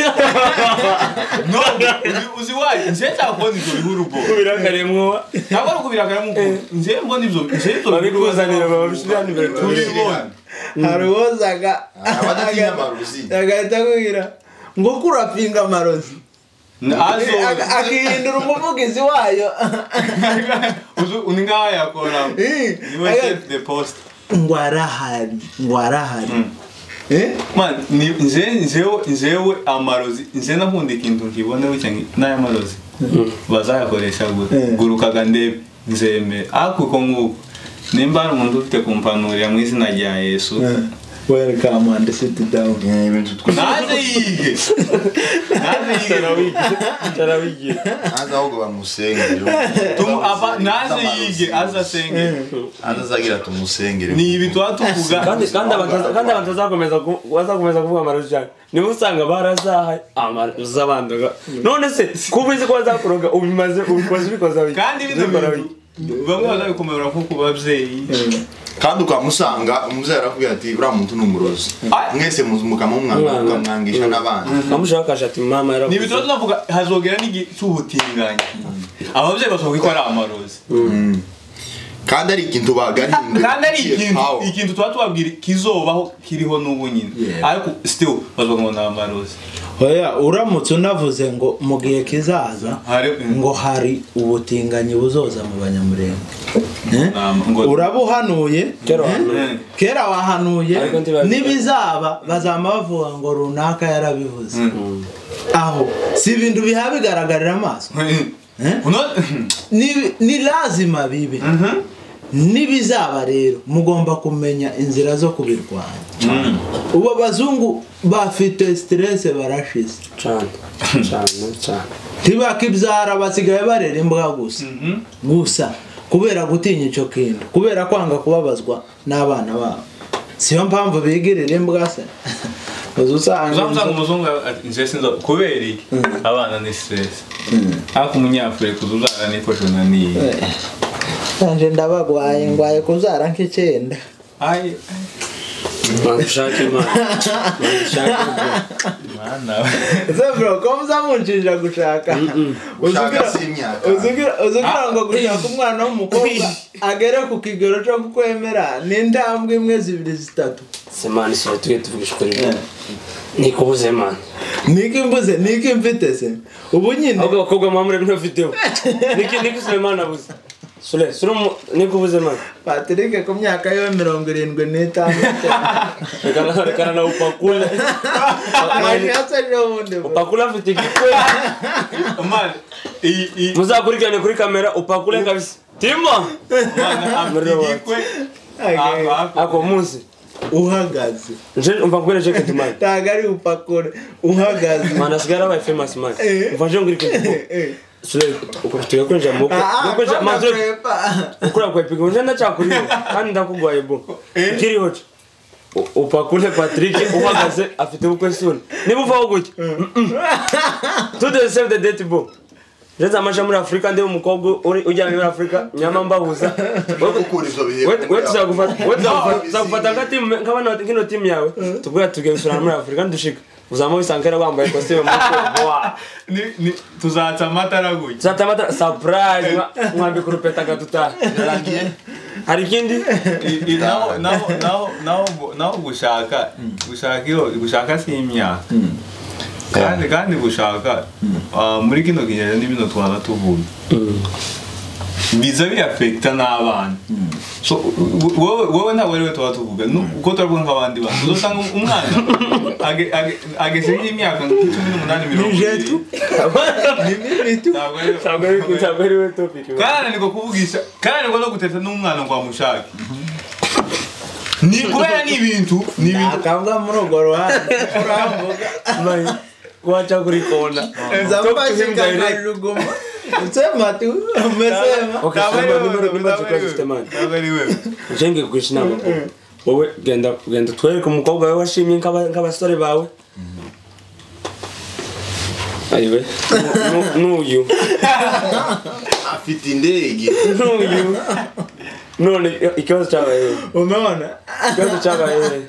no uzi wayi nje cyakubona ibyo bihuru bo kubirakaremwo ntabwo ari kubirakaremwo nje mbona ibyo babikuzanira babishirana imbere tubibone haruwozaga abadatinya amarozi agahita kugira ngo kurapinga amarozi akihindura umuvugizi wayo uni ngaho yakora niwe chef de poste ngwarahari man njewe amarozi nje nakunda ikintu nkibone cyangwa n'aya marozi bazayakoresha gurukaga ndebe nzeme akuko nguko nimba ari umuntu ufite kumpanurira mu izina rya Yesu welcome and sit down naze yige aza ahubwo bamusengere naze yige aza senge azagira tumusengere ni ibi twatuvuga kandi abantu bazakomeza kuvuga amarozi cyane niba usanga barazahaye amarozi abandaga none se kubizi ko bazakuroga ubimaze ubikoze bikoza kandi bamwe bazabikomera nko ku babyeyi kandi ukamusanga umuzera arakubwira ati uriya muntu ni umurozi mwese mukamwangisha n'abandi amushakasha ati mama yaravuze ni ibitoro tunavuga hazogera n'igicubutinganya ababyeyi basohoka ko ari amarozi kandi ari ikintu bagahinduye kandi ari ikintu tuba tubabwira kizobaho kiriho n'ubu nyine ariko still bazoga ngo ni amarozi hoya uramutse unavuze ngo mu gihe kizaza ngo hari ubutinganyi buzoza mu banyamurenge urabuhanuye kera wahanuye n'ibizaba bazama bavuga ngo runaka yarabivuze aho si ibintu biha bigaragarira amaso ni lazima bibe n'ibizaba rero mugomba kumenya inzira zo kubirwanya ubu abazungu bafite stress barashize cyane ntibakibyara basigaye barera imbwa gusa kubera gutinya icyo kintu kubera kwanga kubabazwa n'abana babo siyo mpamvu bigirira imbwa se uzasanga umuzungu nje sinzo kubera abana ni stress ariko umunyafurika uzuzara nifashe naniye nje ndabagwaye ngwaye kuzara nk'icyenda Mandushaka imana. Mana. Bro, ko muzamunjira gushaka. Gushaka si imyaka. Uzugira ngo gushaka umwana w'umukobwa agere ku kigero cyo kukwemera n'intambwe imwe zibiri zitatu. Semana isore tuge tuvugisha ukuri. Nikubuze man. Niki mfite se. Ubu nyine. Ahubwo abakobwa mwamure ntafiteho. Niki Suleiman abuze. Sule nikubuze man. Patrick ku myaka yo 75. Rekana na upakule. Upakule afite igikwe. Man, muzakurikirane kuri kamera upakule kabisa. Timo. Igikwe. Ako munsi. Uhagaze. Nje umva kubera check it man. Tagari upakule uhagaze. Mana sigara ba famous man. Umva nje ngirike. Sule ukufitiye kwenja moko. Kwenja mazro. Ukura kwa pigo nje ndacyakuriho kandi ndakugwaye bo. Kiri hoce. Upakule Patrick uhagaze afite ubukwe suni. Niba uvaho gutya. To the save the date bo. Jeza amasha muri Afrika ndi umukobwa ujya muri Afrika nyama mbahuza. Ukuri zo bihe. Wewe tuzagufata ngati nkabana nkino team yawe. Tubwira tugesura muri Afrika ndushika. Uzamo bisankera bambaye costume mukuru. Ni tuzaca amatara gutya. Tuzaca amatara surprise mwambi kurupeta gatuta. Yarangiye. Hari kindi? Naho gushaka si imyaka. Kandi gushaka muri kino gihe n'ibintu twana tuvuga. Biza biafecta n'abana. So wowe ntabwo ari we tuba tuvuga uko turavuga nk'abandi bantu uzosanga umwana ageze nk'imyaka 18 ntabwo ari we topic kandi niko kuvugisha kandi niko no guteta n'umwana ngo amushake ni kubera n'ibintu akambwa muri urwo ruhande urambuga wacha kuri kona nzamfashika nkajuguma Usema tu, umesema. Okay, kabari wewe. Jenge kukwishina bako. Wowe genda twereke umukobwa wawe washimye nk'abasore bawe. Ayiwe. N'uyu. Afite indege. N'uyu. None ikibazo cyabaye. Umeona? Ikibazo cyabaye.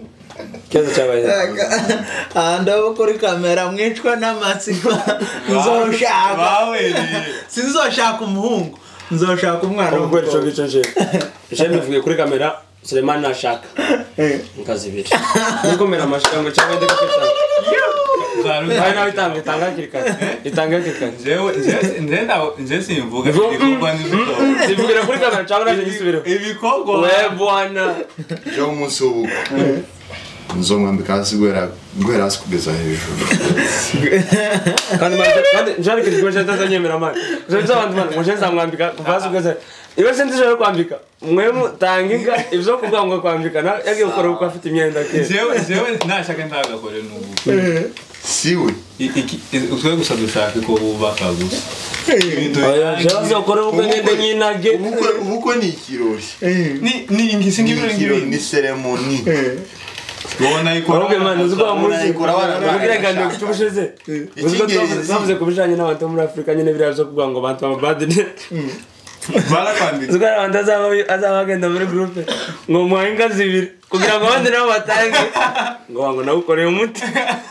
Ndabo kuri kamera mwicwa n'amatsiko nzoshaka sinzoshaka umuhungu nzoshaka umwana w'umukobwa cyo gice je bivuye kuri kamera Suleiman nashaka nkazibiri nikomera amashango cyangwa ndekufita Zaru nawe itanga kirikana itanga kirikana nje simvuga ibikorwa n'ibyo sivugira kuri kamera cyangwa naje gisubire ibikorwa we bwana jo musubu nzomwambika hasi guhera hasi kugeza hejuru kandi njari kirikoje tazanyemera mani uzaza abantu mani ngo nzamwambika kuva hasi kugeza iwe sentije yo kwambika mwe mutangika ibyo kuvuga ngo kwambika yagiye gukora uko afite imyenda ke jewe nashaka ntagakore n'ubu siwe utwe gusa dushaka ko bubaka gusa oya jewe ukora ubukwe ngende nyinage ubukwe ni ikirori ni ingiro ni ceremony Bona ikora mani uziko muzi kugira gande kutubusheze uziko twavuze kubijanye n'abantu muri Afrika nyene birazo kuvuga ngo abantu amabadine barakwandika uziko abantu azabagenda muri groupe ngo muhinga zibiri kugira ngo abandi nabo batange ngo nawukoreye umuti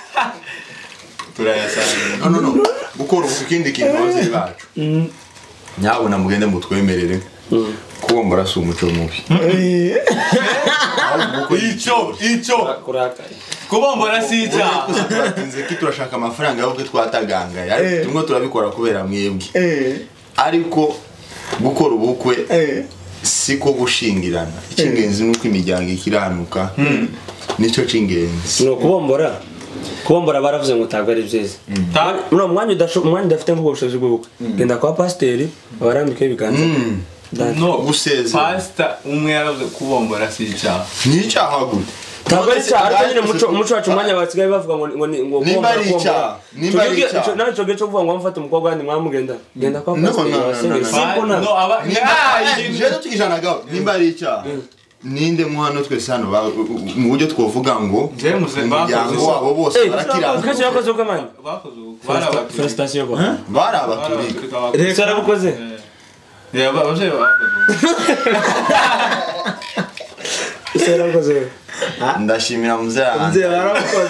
turayasanga no gukora ubukindi kintu bazi bacu nyabona mugende mutwemerere kubombora si umuco mubi icyo kubombora si icyaha turatinze ko turashaka amafaranga y'uko twatagangaya tumwe turabikora kubera mwebwe ariko gukora ubukwe siko gushingirana icy'ingenzi nuko imiryango ikiranuka nicyo cy'ingenzi no kubombora baravuze ngo tabwo ari byiza no umwanya udafite nk'ubwo bushobozi bw'ubukwe genda kwa pasiteri abarambike ibiganza no guseza pastor umwe yaravuze kubombora si icyaha ni icyaha gute tabwo ari icyaha ariko nyine umuco wacu umwanya basigaye bavuga ngo nimba ari icyaha naco geco kuvuga ngo mfata umukobwa wandi mwamugenda genda kwa pasiteri no aba je tukijana gaho nimba ari icyaha ninde muhano twese hano mu buryo twovuga ngo umuryango wabo bose barakirana ukaje yakoze uko mani bakoze felicitation ko barabaturika reka yarabukoze baje bakoze yarabukoze ndashimira muzera nze barakoze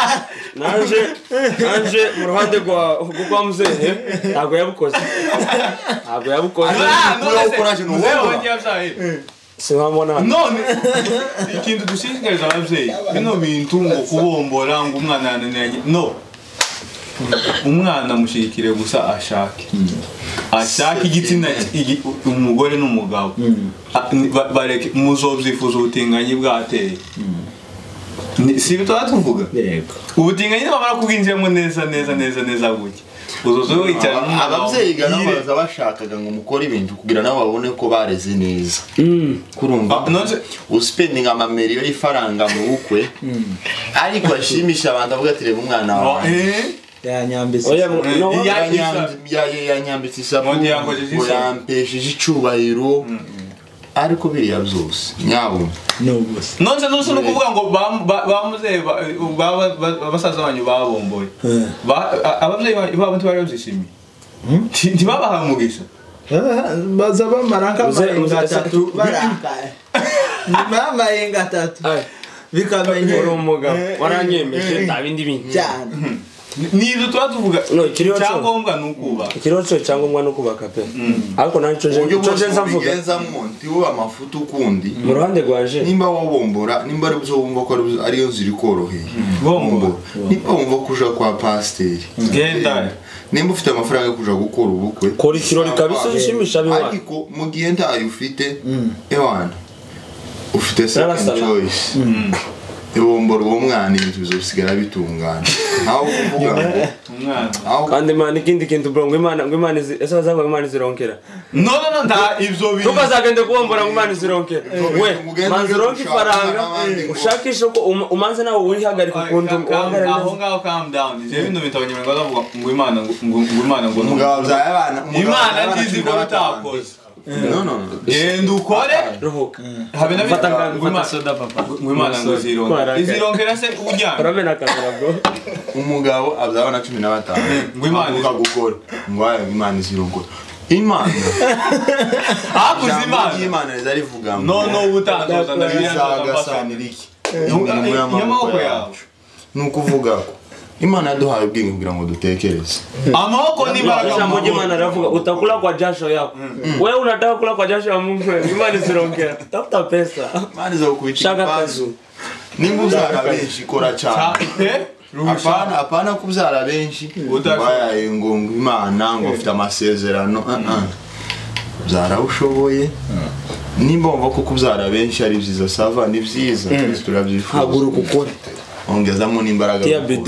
nanje mu ruhande rwa muzehe ntabwo yabukoze siwambona none ikintu dushishikariza ababyeyi bino bintu ngo kubombora ngo umwana yananiranye no umwana mushikire gusa ashake igitsina umugore n'umugabo bareke muzobyifuza ubutinganyi bwateye si ibyo tuba tuvuga ubutinganyi bamara kubwinjiramo neza gutya ababyeyi baza bashakaga ngo mukore ibintu kugira nabo babone ko bareze neza kurumva usipendinga amamiliyoni y'ifaranga mu bukwe ariko ashimisha abantu avuga ati reba umwana wawe yanyambitse isapu yampesheje icubahiro ariko biriya byose nyabu nonse no kuvuga ngo bamuze basaza banyu babomboye ababyeyi babo ntibari babyishimiye ntibabahamugisha baza bamara nk'amayenga 3 barakaye amayenga 3 bikamenye uri umugabo waranyemeje ntabindi bintu cyane nizo tuba tuvuga cyangombwa n'ukubaka ikiriho cyangombwa n'ukubaka pe ariko nanco je nzavuga ntiwo amafuta ukundi mu ruhande rwaje nimba wabombora nimba ari byo wumva ko ariyo nziri koroheye bombora nimba wumva kuja kwa pasiteri genda nimba ufite amafaranga yo kuja gukora ubukwe kora ikirori kabisa bishimisha biwa ariko mu gihe ntayo ufite ewana ufite second choice ibombora uwo mwana ibintu bizosigara bitungana aho kuvuga ngo kandi mani ikindi kintu bro ngo imana ese bazagwa imana zironkera no nda ivyo bintu tukazagende kubombora ngo imana zironkera we manzironki faranga ushakisha ko umanze nawe wihagarika kuntu aho ngaho calm down je bino bintu abanyamwanga bavuga ngo imana ngo mugabo by'abana imana nzizi ko bitakoze no genda ukore ruhuka habe na fata soda papa ngo imana ngo zironkera se ujyana uramena kamera bro umugabo abyabana 15 ngo imana ukagukora ngo imana zironkora imana akuze imana izarivuga no ubutangaza na bizasaniriki y'amaboko yawe nukuvuga ko Imana yaduhaye ubwenge kugira ngo dutekereze. Amaboko n'imbaraga ijambo ry'Imana ravuga utakula kwa jasho yako. Wewe unataka kula kwa jasho ya Mungu, Imana isirongera. Tafuta pesa. Imana iza kukuitika pazu. Nimba uzara benshi kora cyane. Apana kubyara benshi. Bayaye ngo Imana ngo ufite amasezerano. Byara ushoboye. Nimba wumva ko kubyara benshi ari byiza sava ni byiza. Turabyifuza. Haguruka ukore. Ongezamo n'imbaraga.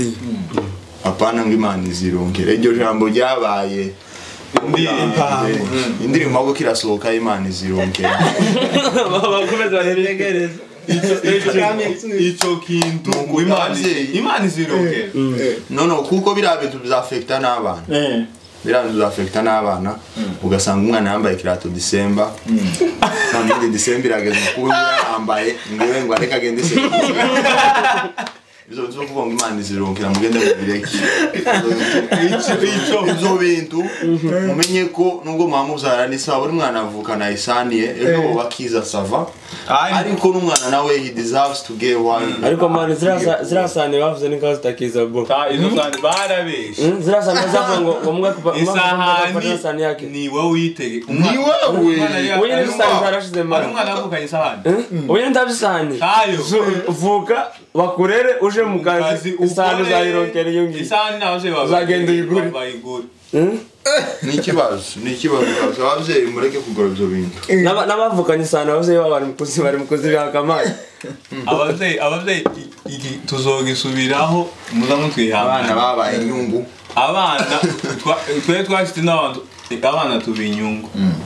Apana ngo Imana izirongere. Iryo jambo ryabaye indirimbo ahubwo kirasohoka Imana izirongera. Bakomeza baregereza. Ico kintu Imana izirongera. No kuko biriya bintu bizafekta n'abana. Biriya bintu bizafekta n'abana. Ugasanga umwana yambaye kirato December. None December irageze kuko yambaye ngo areka agende se. Bizo kuvuga ngo Imana izirongera mugende mubireki. Ico bintu mumenye ko nubwo mama uzara ni sawa uri mwana avukana isaniye ejo bakiza sava ariko n'umwana nawe he deserves to get one. Ariko man zirasane bavuze ni kazi takiza bo. Izo sane barabeshe. Zirasane zavuga ngo mwe kupa isani yake. Ni wowe uyitege. Ni wowe. Oye ni sani zarashize man. Umwana avukanye isahani. Oye ndabisani. Ayo. Vuka bakurere uje mu kazi isani zayirongera yungi. Isani nawe uzagenda uyigure. Ni kibazo kaza abavyeyi mureke kugora ibyo bintu. N'abavukanye isani abavyeyi bari mukuzi byakamanye. Abavyeyi tuzogisubiraho muzamu twihangana. Abana babaye inyungu. Abana twashite n'abantu abana tubinyungu.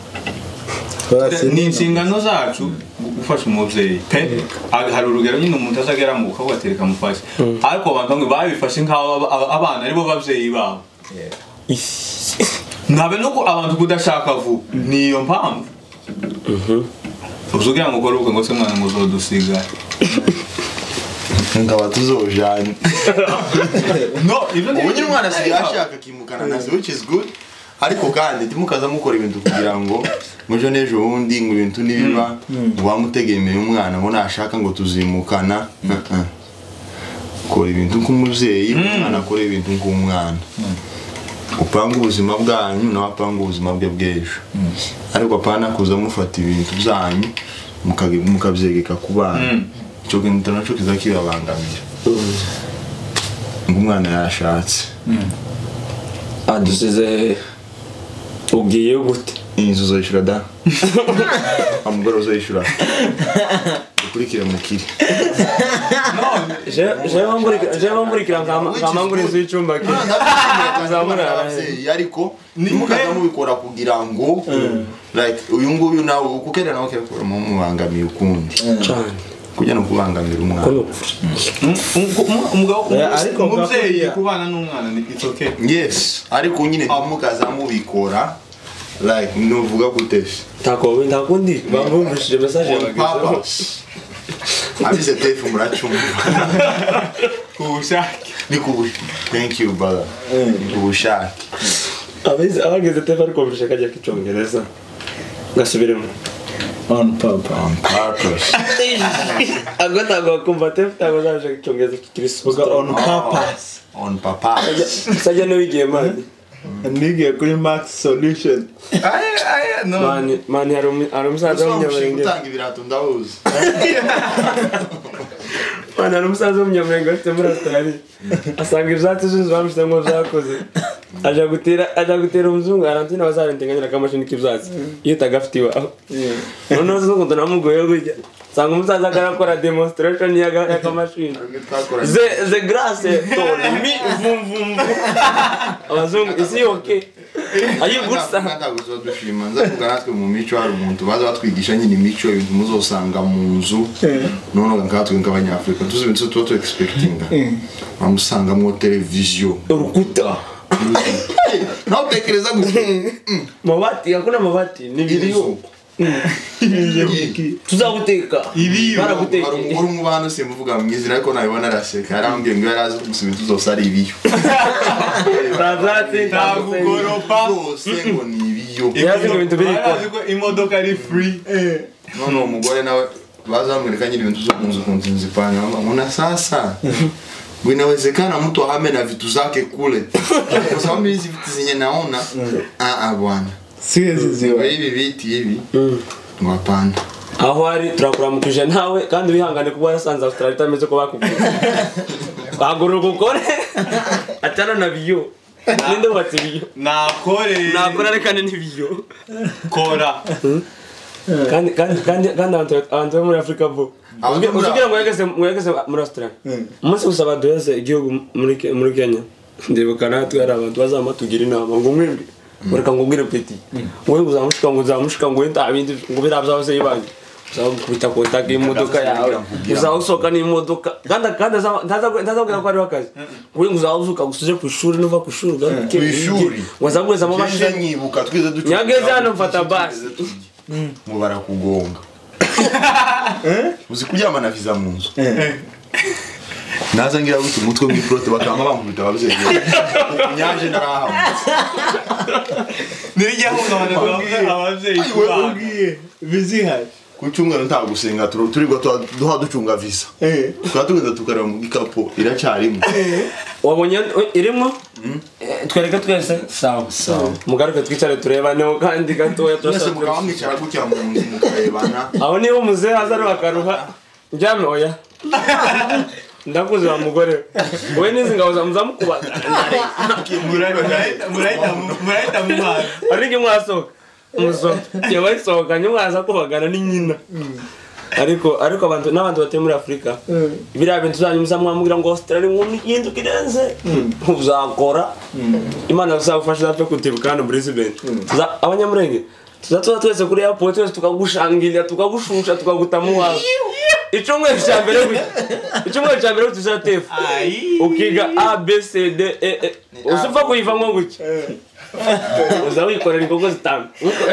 Ni inshingano zacu gufasha umuvyeyi pe hari urugero nyine umuntu azagera mu kabatereka mu pasi ariko abantu ngo babifashe nkaho abana aribo bavyeyi babo nabe nuko abantu kudashaka vu niyo mpamvu uzugira ngo ukore ngo se mwana ngo uzodusiga ngaba tuzojanye no ibyo ubundi umwana ashaka kimukana nazo which is good ariko kandi timukaza mukora ibintu kugira ngo mujo nejo wundi ngo ibintu nibiba wamutegemeye umwana ngo nashaka ngo tuzimukana kora ibintu nk'umuvyeyi umwana akora ibintu nk'umwana upanga ubuzima bwanyu nawe apanga ubuzima bwe bw'ejo ariko apana kuza mufata ibintu byanyu mukabyegeka ku bana icyo kintu naco kiza kibabangamira umwana yashatse dusize ugiye gute inzu uzoyishura da amugore uzoyishura ukurikire mukiri je bamurikira nkamangura inzu y'icumba ariko mukaza mubikora kugira ngo like uyu nguyu nawe ukukera nawe ukekora mubangamiye ukundi kujya no kubangamira umwana ariko umubyeyi kubana n'umwana ni it's okay. Yes, ariko nyine mukaza mubikora like nuvuga gutesha tako ndakundi bamvumvishije message yawe abise tefu muracumva kubushake ni kubushake. Thank you brother. Kubushake abageze tefu ariko bishaka kajya kicongereza ngasubiremo on purpose agota go kumva tefu tago zaje kicongereza kikirisuka on purpose sajya no wigiye mani nige kuri max solution no mani hari umusaza w'umunyamurenge utanga ibirato ndabuze mani hari umusaza w'umunyamurenge afite muri Australia asanga ivyatsi z'inzu bamushyize ngo vyakoze aja gutera umuzungu arantina bazarentenganyira akamashini k'ivyatsi iyo utagafite iwawe noneho zo ngo namugoye gutya sanga umusaza akarakora demonstration y'akamashini ze grace tolimi vum abazungu isi okay ayi gutsa ntaguzo dushima nza kuganatwe mu mico hari umuntu baza batwigisha nyine imico ibintu muzosanga mu nzu none nkatwe nk'abanyafrika tuzi ibintu tuba expecting bamusanga mu televiziyo urukuta nawe utekereza gusa mabati hakuna mabati ni video tuzaguteka baraguteka umugore umubano simuvuga mwizina ariko nabibona araseka arambwiye ngo yarazi gusubira tuzose ari ibiyo tazate tagugoropa bose ngo ni ibiyo yazi ibintu biriko imodoka ari free none umugore nawe bazamwereka nyiri ibintu zo kunzu kunzipanga mbona sasa inawezekana mtu ahame na vitu zake kule kwa sababu hizi vitu zenye naona bwana siwezi ziwa hivi viti hivi hapana aho ari turakuramukije nawe kandi wihangane kuba yasanze Australia itameze ko bakubwiye baguru gukore atana na biyo ninde watse biyo nakora reka ni biyo kora kandi abantu muri Afrika bo uzugira ngo yageze muri Australia umunsi usaba doze igihugu muri Kenya ndibuka natwe ari abantu bazama tugira inama ngo mwembi mureka ngubwire peti wowe uzamushika ngo wenda abindi ngo birabyaze yibanye uzakubita kontak imodoka yawe uzasohoka n'imodoka kandi ntazabwira ko ari wakazi wowe uzazuka gusuje ku ishuri nuva ku ishuri ku ishuri wazabweza mu mashini nyibuka twize ducu nyageze hano mfata basi mubara kugonga uzi kuryama na visa mu nzu naza ngira guti umutwe w'iprote bakama bamubita babyeyi nyaje naraha nirya hungabana abavyeyi ugiye bizihari ku cyumweru ntagusenga turigwa duha ducunga visa twatugenda tukareba mu gikapo iracyarimo wabonye irimo twereka twese sawa mugaruke twicare turebane kandi gatoya twese mugaba mwicara gutya mu nzu mukarebana aho niho muze hazari bakaruha njame oya ndakuze wa mugore we nizi ngabo zamukubagana murahita mu mazi ariko mwasohoka muso yabaye sohoka nyumwaza kubagana ni nyina ariko abantu n'abandi batuye muri Afrika biriya bintu zanyu muzamwamubwira ngo Australia ngomni kintu kidenze uzakora imana uzafasha zape kutibuka hano Brisbane abanyamurenge tuzatuza twese kuri airport twese tukagushangira tukagushusha tukagutamu wawe icyumweru cya mbere tuzatefu ukiga A B C D E usufa kuyivamo guki uzawikorera ingogo zitanu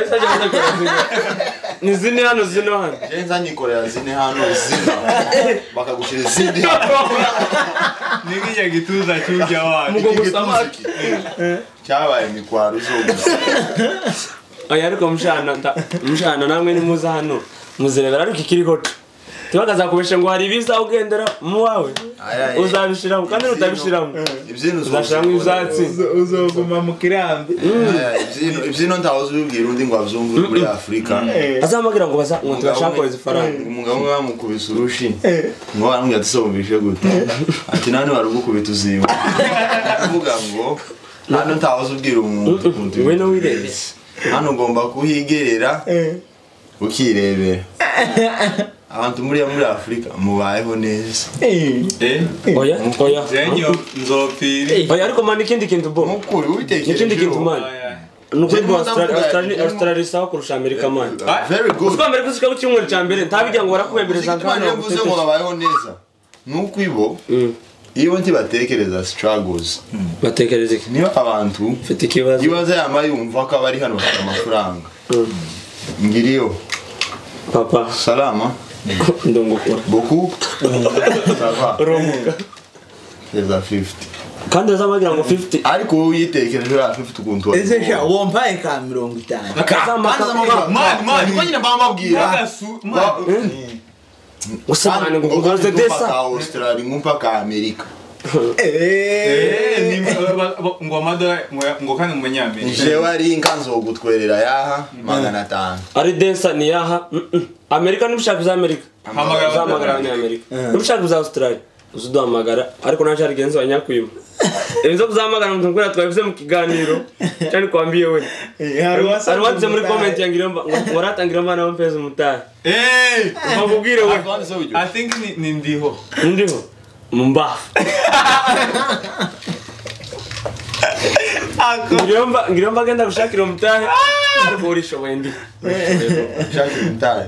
ni zine hano jenza nikorera zine hano zina bakagushira zindi nigiye gituza cyujya wacu mugogo samaki cyabaye mikwaro zo oya ariko mushana namwe nimuza hano muzirebera ariko ikiriho tubakazakubesha ngo hari ibiza ugendera mu wawe uzabishiramo kandi utabishiramo uzashiramo ibyatsi uzoguma mu kirambi ibyino ntaho uzubwira undi ngo abzungu muri Afrika azamagira ngo tubashaka koza ifaranga umugabo umwe bamukubise urushi ngo baramubwira ati sobishe gute ati nani warugukubita uzima avuga ngo hano ntaho uzubwira umuntu we no wirebe hano ugomba kuhigerera ukirebera abantu muri Afrika mubayeho neza oya zenyo nzopiri oya ariko man ikindi kintu bo mukuri ubitekereje ikindi kintu man nuko Australia sawa kurusha America man very good uko America zikaba cyumwe cyambere ntabijya ngo barakubembereza kandi yavuze ngo babayeho neza nuko ibo iyo ntibatekereza struggles batekereza iki niyo abantu fite ikibazo ibaza yamaye umva ko bari hano bafite amafaranga ngiriyo papa salama ndongukora beaucoup ça va romuka eza 50 kandi azamagira ngo 50 ariko uyitekereje ya 50 kuntu ese sha wompaye ka 50 man ko nyine bambabwira usana ngo ngoze desa Australia ngumpa ka America ngo amada ngo kandi umunyamerika je wari inkanzo gutwerera yaha 500 ari desa ni yaha America n'ushaka za America hamagara ni America n'ushaka za Australia uzuduhamagara ariko naje ari genzo banyakwima ebizo kuzamagara umuntu ngura twabize mu kiganiro cyane kwambiye we hari watse muri comment yangira ngo ratangira mbana mpeza umutari bakubwire we I think ni ndiho mumbafu ngiromba genda gushakira umutahe ariko urishoboye ndi shakira umutahe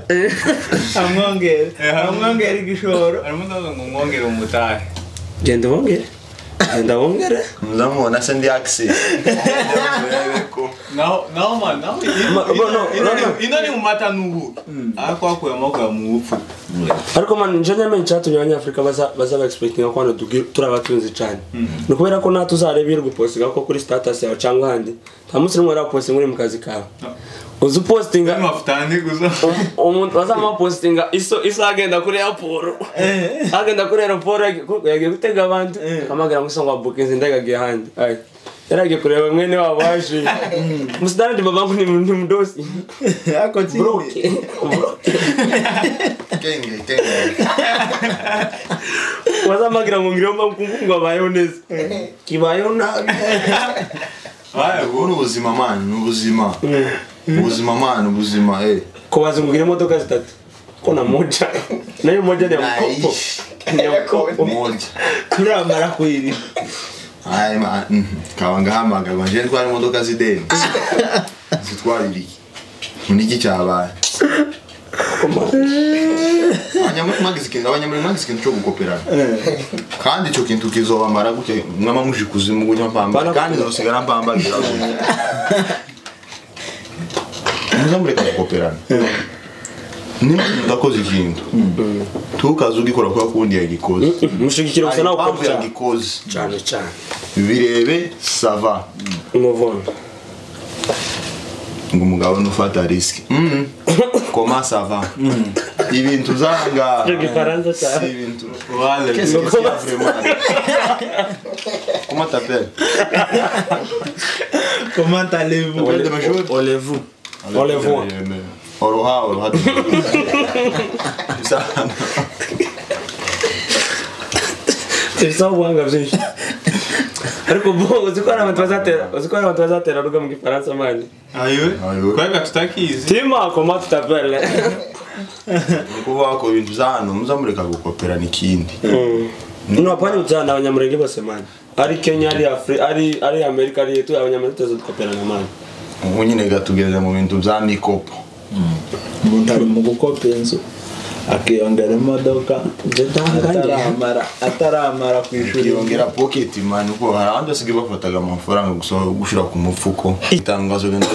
amwongere igishoro arimo ndavuga ngo mwongere umutahe genda wongere ndamubona se ndi access naho man ino ni umata nubu ariko akuye amaguru mu upfu ariko man nje nyamenye cyatumye abanyafrika baza expecting ko hano turabatunze cyane no kubera ko natuzareba gupostinga ko kuri status yawe cyangwa handi nta munsi n'umwe arapostinga muri mu kazi kawe uzu postinga mafutandi guza umuntu azama postinga iso agenda kuri airport yagiye gutega abandi kamagira ngo songwa bookings ndagagiye handi yaragiye kureba mwene wabo waje musidani babangu ni mdosi ako broke kenge wazamagira ngo ngiromba mkungu abayeho neza kibayeho nabi ubu ubuzima man ubuzima ko bazungugira imodoka zitatu ko na moja nayo moja ni mkopo moja turamara kwiri ay man kawanga hamaga nje twari imodoka zideni zitwariri muniki cyabaye abanyamuri magisikini cyo gukoperana kandi cyo kintu kizobamara gute mwama mushikuzimu gunya mpamba kandi zosigara mpamba gira muzamureka gukoperana ni ndakoze ikintu tukazugikora kwa kundi yagikoze mushigikira gusa nawo ko yagikoze cyane birebe sava ngovona ngo umugabo nufata risk comment ça va ibintu zanga igifaransa cyane ibintu wale qu'est-ce que c'est vraiment comment t'appelles comment allez-vous Olevou Oroha ça c'est wanga byinshi ariko bo uzikora abantu bazatera ruga mu gifaransa mani ayo kwega tutakizi tima comment t'appelles kuvuga ko ibintu zano muzamureka gukoperana ikindi no apani uzana abanyamurenge bose mani ari Kenya ari Afrika ari America ari yetu abanyamurenge tuzokoperana mani ubu nyine gatugeze mu bintu bya mikopo umuntu ari mu gukopa inzu akiyongera imodoka ataramara kwishuri yongera pocket man uko harandi asige bafataga amafaranga gushira ku mufuko itangazo genda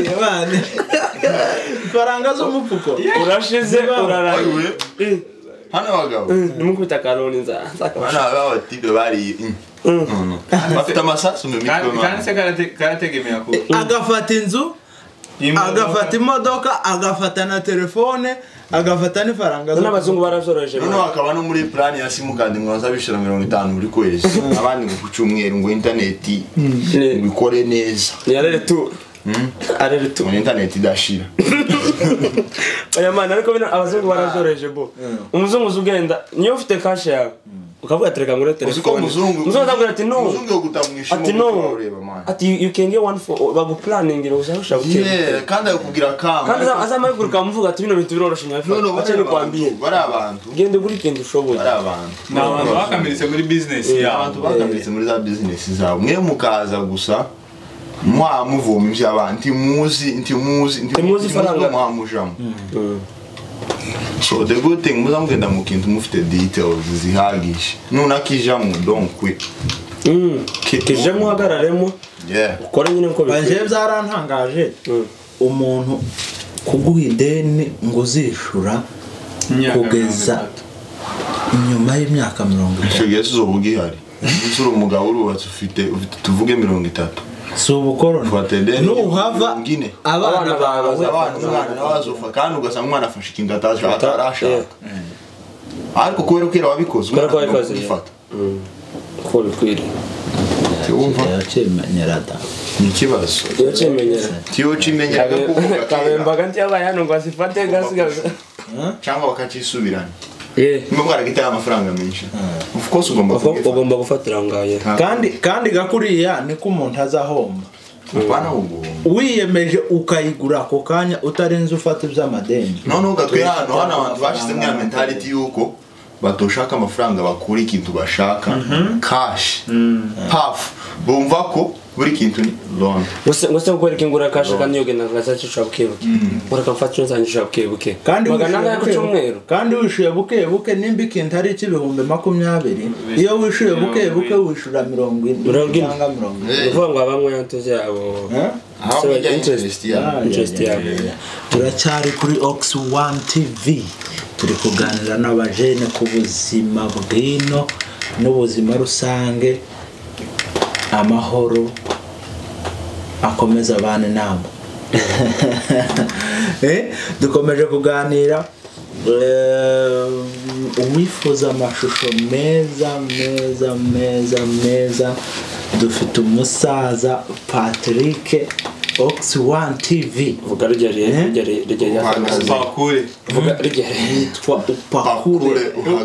bane faranga zo mufuko urashize uraraye hano abagabo nimukubita karoni nza hano abagabo tipe bari bafite amasasu mu mitwe kandi se karategemea ko agafata inzu agafata imodoka agafata na telefone agafata n'ifaranga n'abazungu barazoroje noneho akaba no muri plan ya simukadi ngo bazabishira 50 buri kwezi abandi ngo kucumweru ngo internet bikore neza yarere tu arere tu internet idashira aya mana ariko bino abazungu barazoroje bo umuzungu uzugenda niyo ufite cash yawe ukavuga atereka ngure telefone umuzungu azabwira ati no umuzungu gutamwishimo ati no ati you can get one for bagu planning iro uzashaka gukira kandi akubwira kama kandi azamaguruka amuvuga ati bino bintu biroroshe nyafa acha ni kwambie bari abantu gende guri kintu ushoboye bari abantu n'abantu bakamiritse muri business yabo abantu bakamiritse muri za business zabo mwe mukaza gusa muvoma iby'abantu muzi faranga muhamujamo so the good thing muzamugenda mu kintu mufite details zihagije nunakijamo donc we kijemo hagararemo ukora nyine uko banje byarantangaje umuntu kuguha ideni ngo uzishura kugeza inyuma y'imyaka 30 icyo gihe uzobugihari usura umugabo urubatse ufite tuvuge 30 so ubukoroni nuhava abana bawe umwana nawazofa kandi ugasanga umwana afashe ikintu atarashaka ariko kubera ukira wabikoze ugifata ko bikwiriye cyumva yacemenyerada ni ikibazo tiyo cimenyera kuvuga kabembaga ntiyabayano ngo asifate gasigaza cyangwa bakachisubirana nimba baragitanga amafaranga menshi of course ugomba gufatira ngaye kandi gakuriya niko umuntu azahomba apana ubwo wiyemeje ukayigura ako kanya utarenze ufata iby'amadeni none ugatwe hano abantu bashizemo ya mentality yuko batoshaka amafaranga bakuri ikintu bashaka cash paf bumva ko buri kintu ni loan wese ukwereka ingura cash kandi yogenda ngasacisha bukebuke urakamfata nzangisha bukebuke kandi magana y'akucumweru kandi wishuye bukebuke nimba ikintu ari ikibihumbi 20 iyo wishuye bukebuke wishura 40 cyangwa 40 uvuga ngo abamwe yantuze abo interest yabo turacyari kuri Ox One TV turi kuganira n'abajene ku buzima bw'ino n'ubuzima rusange amahoro akomeza abana nabo dukomeje kuganira uwifuza amashusho meza dufite umusaza Patrick Ox One TV vuga rugere pakure vuga rugere yitwa pakure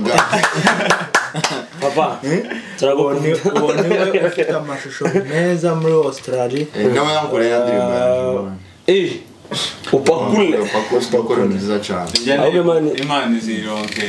papa ubone ufite amashusho meza muri Australia nawe yankore ya dream upakure nziza cyane imana zironke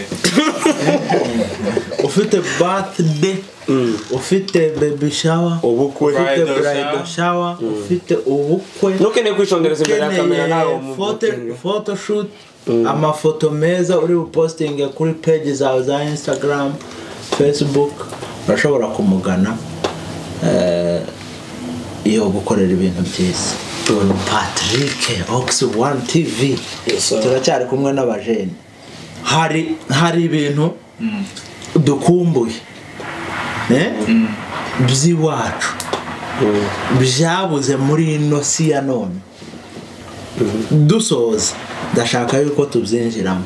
ufite birthday ufite baby shower ubukwe ufite bridal shower ufite ubukwe nukene kwishongereza imbere ya kamera nawe photo shoot amafoto meza uri posting kuri page zawe za Instagram Facebook urashobora kumugana iyo gukorera ibintu byiza Patrick Ox One TV turacyari kumwe n'abajene hari ibintu dukumbuye by'iwacu byabuze muri ino si ya none dusoza ndashaka yuko tubyinjiramo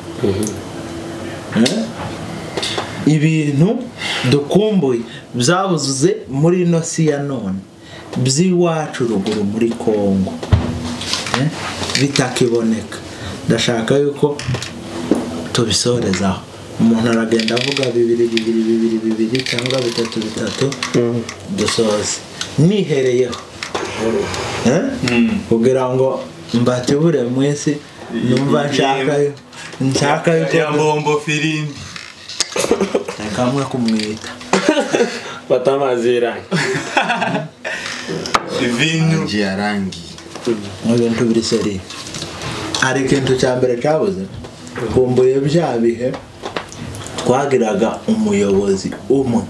ibintu dukumbuye byabuze muri ino si ya none by'iwacu ruguru muri Kongo bitakiboneka ndashaka yuko tubisorezaho umuntu aragenda avuga bibiri cyangwa bitatu dusoze nihereyeho kugira ngo mbatubure mwese numva nshaka yuko ya bombo firimbi kamwe kumwita batamazi ibintu ya rangi ibintu biri seri ari ikintu cya mbere cyabuze kumbuye bya bihe twagiraga umuyobozi umwe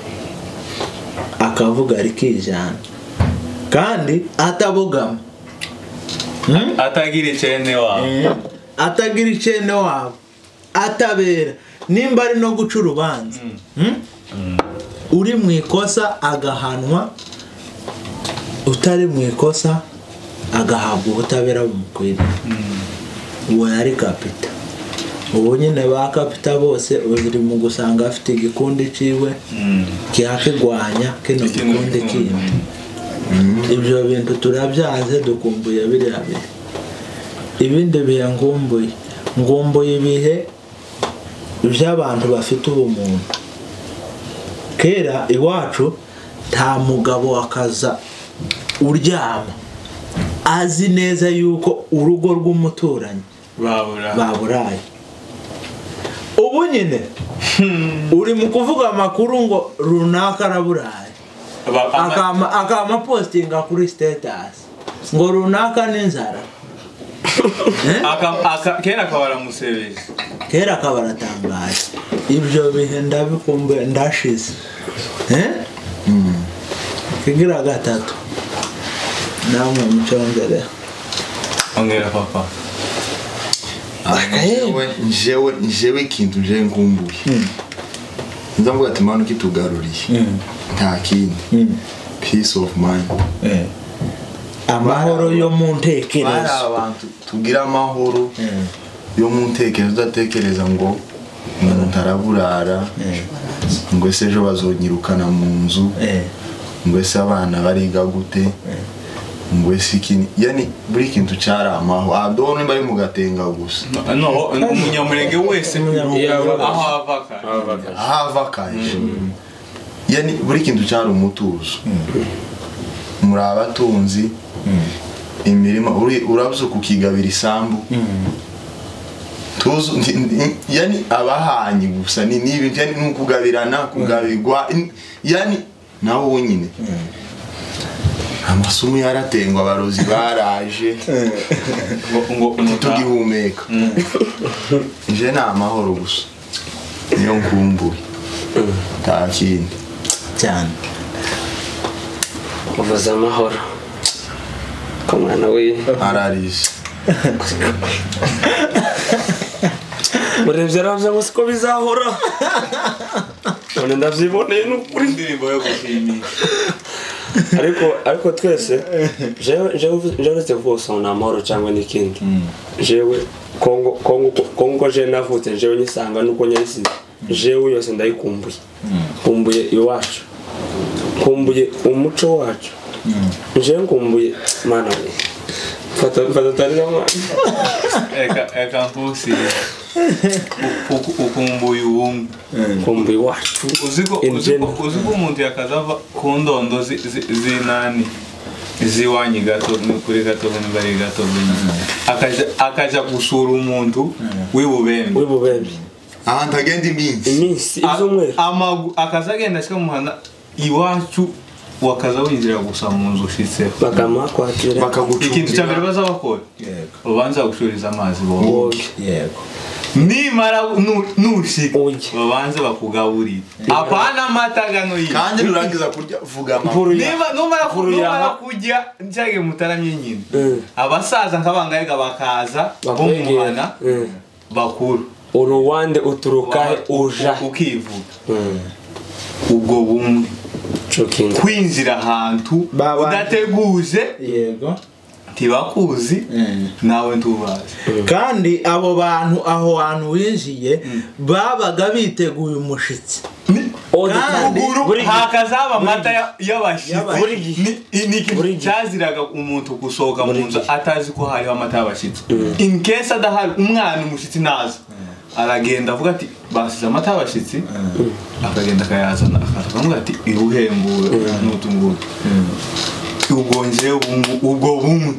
akavuga rikijana kandi atabugama atagira icene wabo atabera nimba ari no guca urubanza uri mu ikosa agahanwa utari mu ikosa agahabwa ubutabera bumukwiriye uwo yari kapita ubu nyine ba kapita bose uri mu gusanga afite igikundi ciwe kihakigwanya kino gikundi kindi ibyo bintu turabyanze dukumbuye biriya bihe ibindi bihe ngumbuye ibihe by'abantu bafite ubumuntu kera iwacu nta mugabo wakaza uryama azi neza yuko urugo rw'umuturanyi baburaye ubu nyine uri mu kuvuga amakuru ngo runaka araburaye akama postinga kuri status ngo runaka n'inzara kera akabara musebeje kera akabaratangaje ibyo bihe ndabikumbuye ndashize kigira gatatu namwe mucongere ongera papa njewe ikintu nje nkumbuye ndavuga ati manu kitugaruriye nta kindi peace of mind amahoro yo mu ntekerezo bari abantu tugira amahoro yo mu ntekerezo udatekereza ngo umuntu araburara ngo ese ejo bazonyirukana mu nzu ngo ese abana bariga gute ngo ese ikini yani buri kintu cyara amaho adone bari mu gatenga gusa no umunyamurenge wese aho avaka yani buri kintu cyara umutuzo muri abatunzi imirima urabuze kukigabira isambu tuzo yani abahanyi gusa ni nibi yani nukugabirana kugabirwa yani nawo wonyine amasumu yaratengwa abarozi baraje ngo tugihumeka je na amahoro gusa niyo nkumbuye nta kindi cyane uvuze amahoro kamwana we ararishe urebye aravuze ngo siko bizahora none ndavyiboneye n'ukuri indirimbo yo gushimisha ariko twese jewe uretse kuvuga na amahoro cyangwa n'ikindi jewe kongo je navutse jewe nyisanga nuko nyarisize jewe yose ndayikumbuye kumbuye iwacu kumbuye umuco wacu jewe nkumbuye mana we fata tarira mwana eka mpusi ukumbuye ubumwe kumbuye iwacu uziko umuntu yakazava ku ndondo zinani ziwanyi gato kuri gato bari gato akaja gusura umuntu wibubembe ahantu agenda iminsi izumwe akazagenda ashika muhana iwacu wakaza winjira gusa mu nzu ushitseho bakama kwakira ikintu cya mbere baza bakora ubanza gushuriza amazi boge yego nimara nushika babanze bakugaburira apana matagano yi kandi nurangiza kurya vuga amahoro numara kurya njage mutaramye nyine abasaza nk'abangayega bakaza bomuhana bakuru uruwande uturukahe uja ukivuga ubwo bumwe kwinjira ahantu udateguje yego tibakuzi nawe ntubazi kandi abo bantu aho hantu winjiye babaga biteguye umushitsi buri hakazaba amata y'abashitsi ni ikintu cyaziraga umuntu gusohoka mu nzu atazi ko hariho amata y'abashitsi in case adahari umwana umushitsi naza aragenda avuga ati basize amata y'abashitsi akagenda akayazana akavuga ati iruhembure n'utungutu ubwongeye ubwo bumwe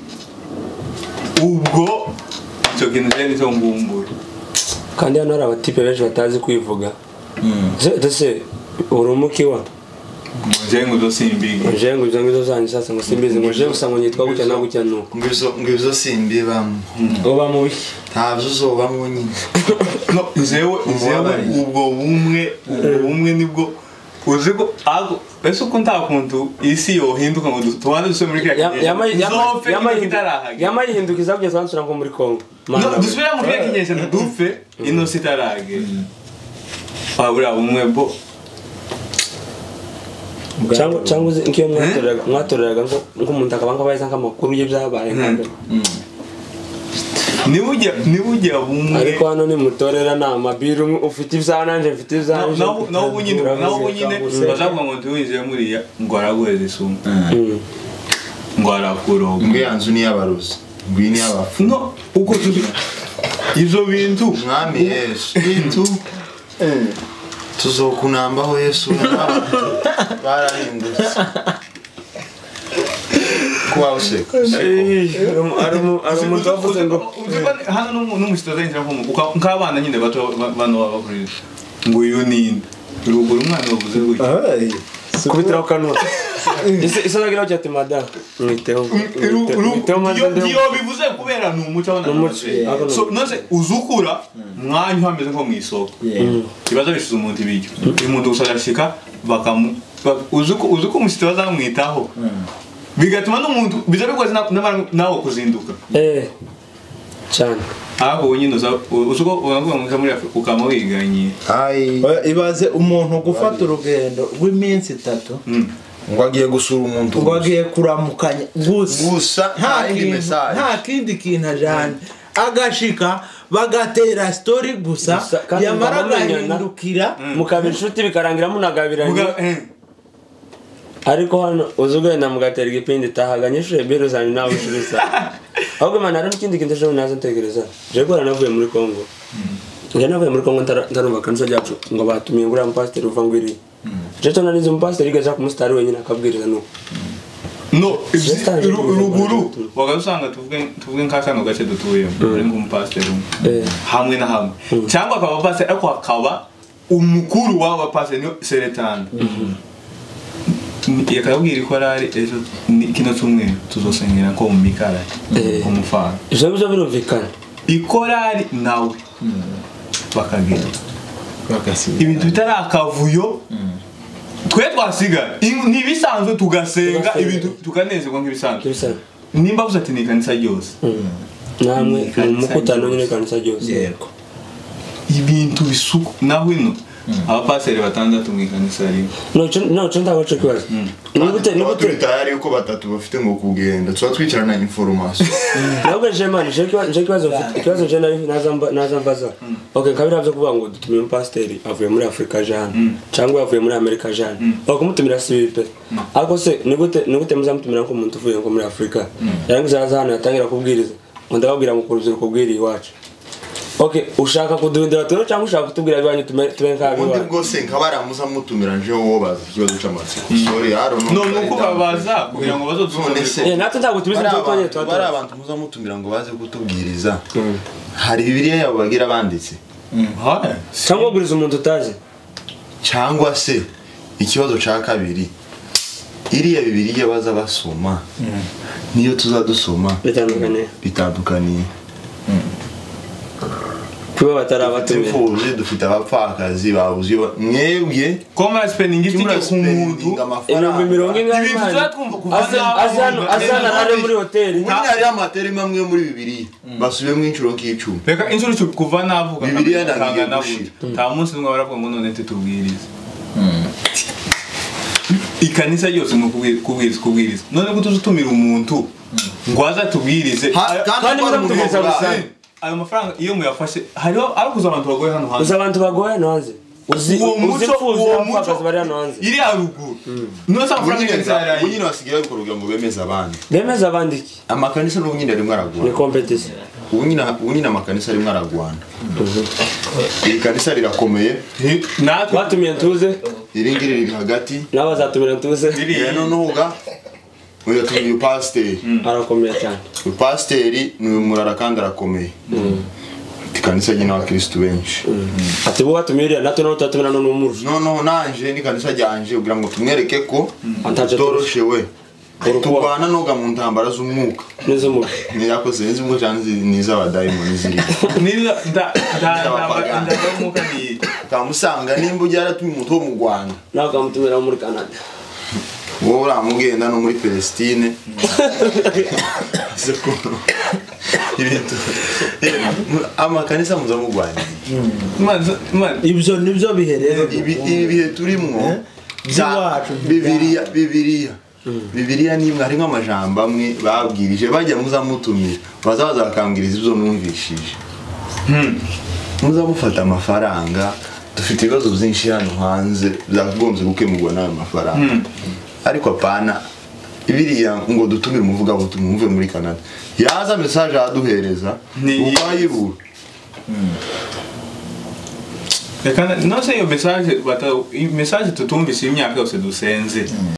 ubwo icyo kintu cyari cyo ngumbura kandi hano hari abatipe benshi batazi kwivuga ndetse urumukiwa Njengo zo simbiga. Njengo zo zanyu sasa ngo simbizi ngo je gusa ngo nyitwa gutya na gutya nuko. Ngizo simbi bamwe. Oba mu biki. Ntavyo uzobamwe nyine. No nzewe ubwo bumwe nibwo uziko ago ese uko nta kuntu isi yohinduka ngo tubanze dusubire muri kiriya kinyejana yamayihindukiza kugeza bansura ngo muri Congo dusubire muri kiriya kinyejana dupfe ino sitarage abura umwe bo cyangwa nkiyo mwatoreraga nk'umuntu akabanga bayiza nk'amakuru y'ibyabaye nk'ambere nibujya bumwe ariko hano ni mutorera na mabiru ufite ibyawe nanje mfite ibyawe naho bunyine bazavuga ngo ntiwinjiye muriya ngo araguheza isumu ngo arakuroga mbwe yanzu ni y'abarozi mbwe ni y'abafu no uko izo bintu mwami Yesu bintu tuzokunambaho Yesu barahindutse kuba useka ari umuntu wavuze ngo hano n'umusitaza yinjira nk'abana nyine bato bano babakurira ngo uyu ni ruguru umwana wavuze gutya kubitiraho kanwa isa nagira cyati madam mwiteho iyo bivuze kubera ni umuco abana so nose uzukura mwanya hameze nko mu isoko kibazo bishize umuntu ibiryo umuntu gusarashika bakamu uzuko umusitaza bazamwitaho bigatuma n'umuntu biza bikoze nawe kuzinduka cyane aho nyine uzuko uvuga ngo muri Afrika ukama wiganye ibaze umuntu gufata urugendo rw'iminsi 3 ngo agiye gusura umuntu ngo agiye kuramukanya gusa nta kindi kintu ajana agashika bagatera story gusa yamara gahindukira mukabira inshuti bikarangira munagabiranye ariko hano uzugenda mugatera igipindi tahaganyishe beruzani nawe ushirisa ahubwo man ari ikindi kintu ejo nazo ntegereza je gora navuye muri Congo navuye muri Congo ntarumva kanso ryacu ngo batumiye ngura pastor uva ngwiri je to nanize pastor igaza ku mustari wenyine akabwiriza no ruguru wagasanga tuvuge nk'akano gace dutuyemo ari nk'umupastor hamwe na hamwe cyangwa akaba pastor ariko akaba umukuru w'aba pastor Seretani yakabwira ikorari ejo kino cyumweru tuzosengera ko mu mikara umufana ivyo birumvikana ikorari nawe bakagira ibintu bitari akavuyo twe twasiga ntibisanzwe tugasenga ibintu tukanezerwa nk'ibisanzwe nimba vuze ati ni kanisa ryose namwe mukutano nyine kanisa ryose yego ibintu bisuku naho ino abapaseri batandatu mu kanisa rimwe no ndabace kwaza nigute tayari uko batatu bafite ngo kugenda tuba twicarana information nabwo German je kibazo je nazambaza okay kabira byo kuvuga ngo dutumye pasiteri avuye muri Afrika jana cyangwa avuye muri Amerika jana bakumutumira sibipe ariko se nigute muzamutumira ko umuntu uvuye muri Afrika yarangiza azana yatangira kubwiriza ngo ndababwira ngo kuruzuko kubwira iwacu okay ushaka kudundira toro cyangwa ushaka kutubwira ibyanyu tume nkabi undi bwose nkabaramuza mutumira nje wowe baza kibazo cy'amatsiko sorry I don't know nuko babaza kugira ngo bazotubone natwe ntagutubiza twanye twatara bari abantu muza mutumira ngo baze kutubwiriza hari bibiliya yabo bagira banditse cyangwa buriza umuntu utazi cyangwa se ikibazo cya kabiri iriya bibiliya baza basoma niyo tuzadusoma bitandukaniye kuba batarabatumye dufite abapfakazi babuze mwebwe koma spending itike ku muntu ibihumbi 40 azana ari muri hoteli muri ari amateri mamwe muri bibiliya basubiye mu incuro nk'icumi reka incuro kuva navuga bibiliya ndangiye nta munsi umwe baravuga ngo none tutubwiriza ikanisa yose no kubwiriza none ko tuzutumira umuntu ngo aza tubwirize kandi muramutubwiriza gusa ayo mafaranga iyo muyafashe hariho arakuza abantu bagoye hano hanze abantu bagoye hano hanze uwo muco bari hano hanze iri haruguru no samfranga unyine wasigaye kuruga ngo bemeza abandi iki amakanisa n'ubunyine rimwe aragwana ni competition ubunyine amakanisa rimwe aragwana iri kanisa rirakomeye natwe batumiye ntuze iringiri riri hagati n'abazatumira ntuze rero nuga uyu tumiye pasiteri arakomeye cyane pasiteri ni umurara kandi arakomeye kanisa jina wa Kristo benshi ati bo batumiye natwe no tatumira no nanje ni kanisa ryanje kugira ngo tumwereke ko atoroshewe turwana noga mu ntambara z'umwuka n'iz'umwuka niyakoze n'iz'umwuka cyane n'iz'abadayimoni ziri niba ndamuka ni kamusanga nimba ujya yaratumye umuntu wo mu Rwanda nawe ukamutumira muri Canada wowe uramugenda no muri Palestine amakanisa muza mu Rwanda ibyo nibyo biherero ibi bihe turimwo by'iwacu Bibiliya ni imwe hari nk'amajambo amwe babwirije bajya muzamutumira bazaza bakambwiriza ibyo numvishije muza mufata amafaranga dufite ibibazo byinshi hano hanze byagombye gukemurwa n'ayo mafaranga ariko apana Bibiliya ngo dutumire umuvuga ngo tumuve muri Canada yaza message aduhereza ukayibura Reka no se iyo message tutumvise imyaka yose dusenze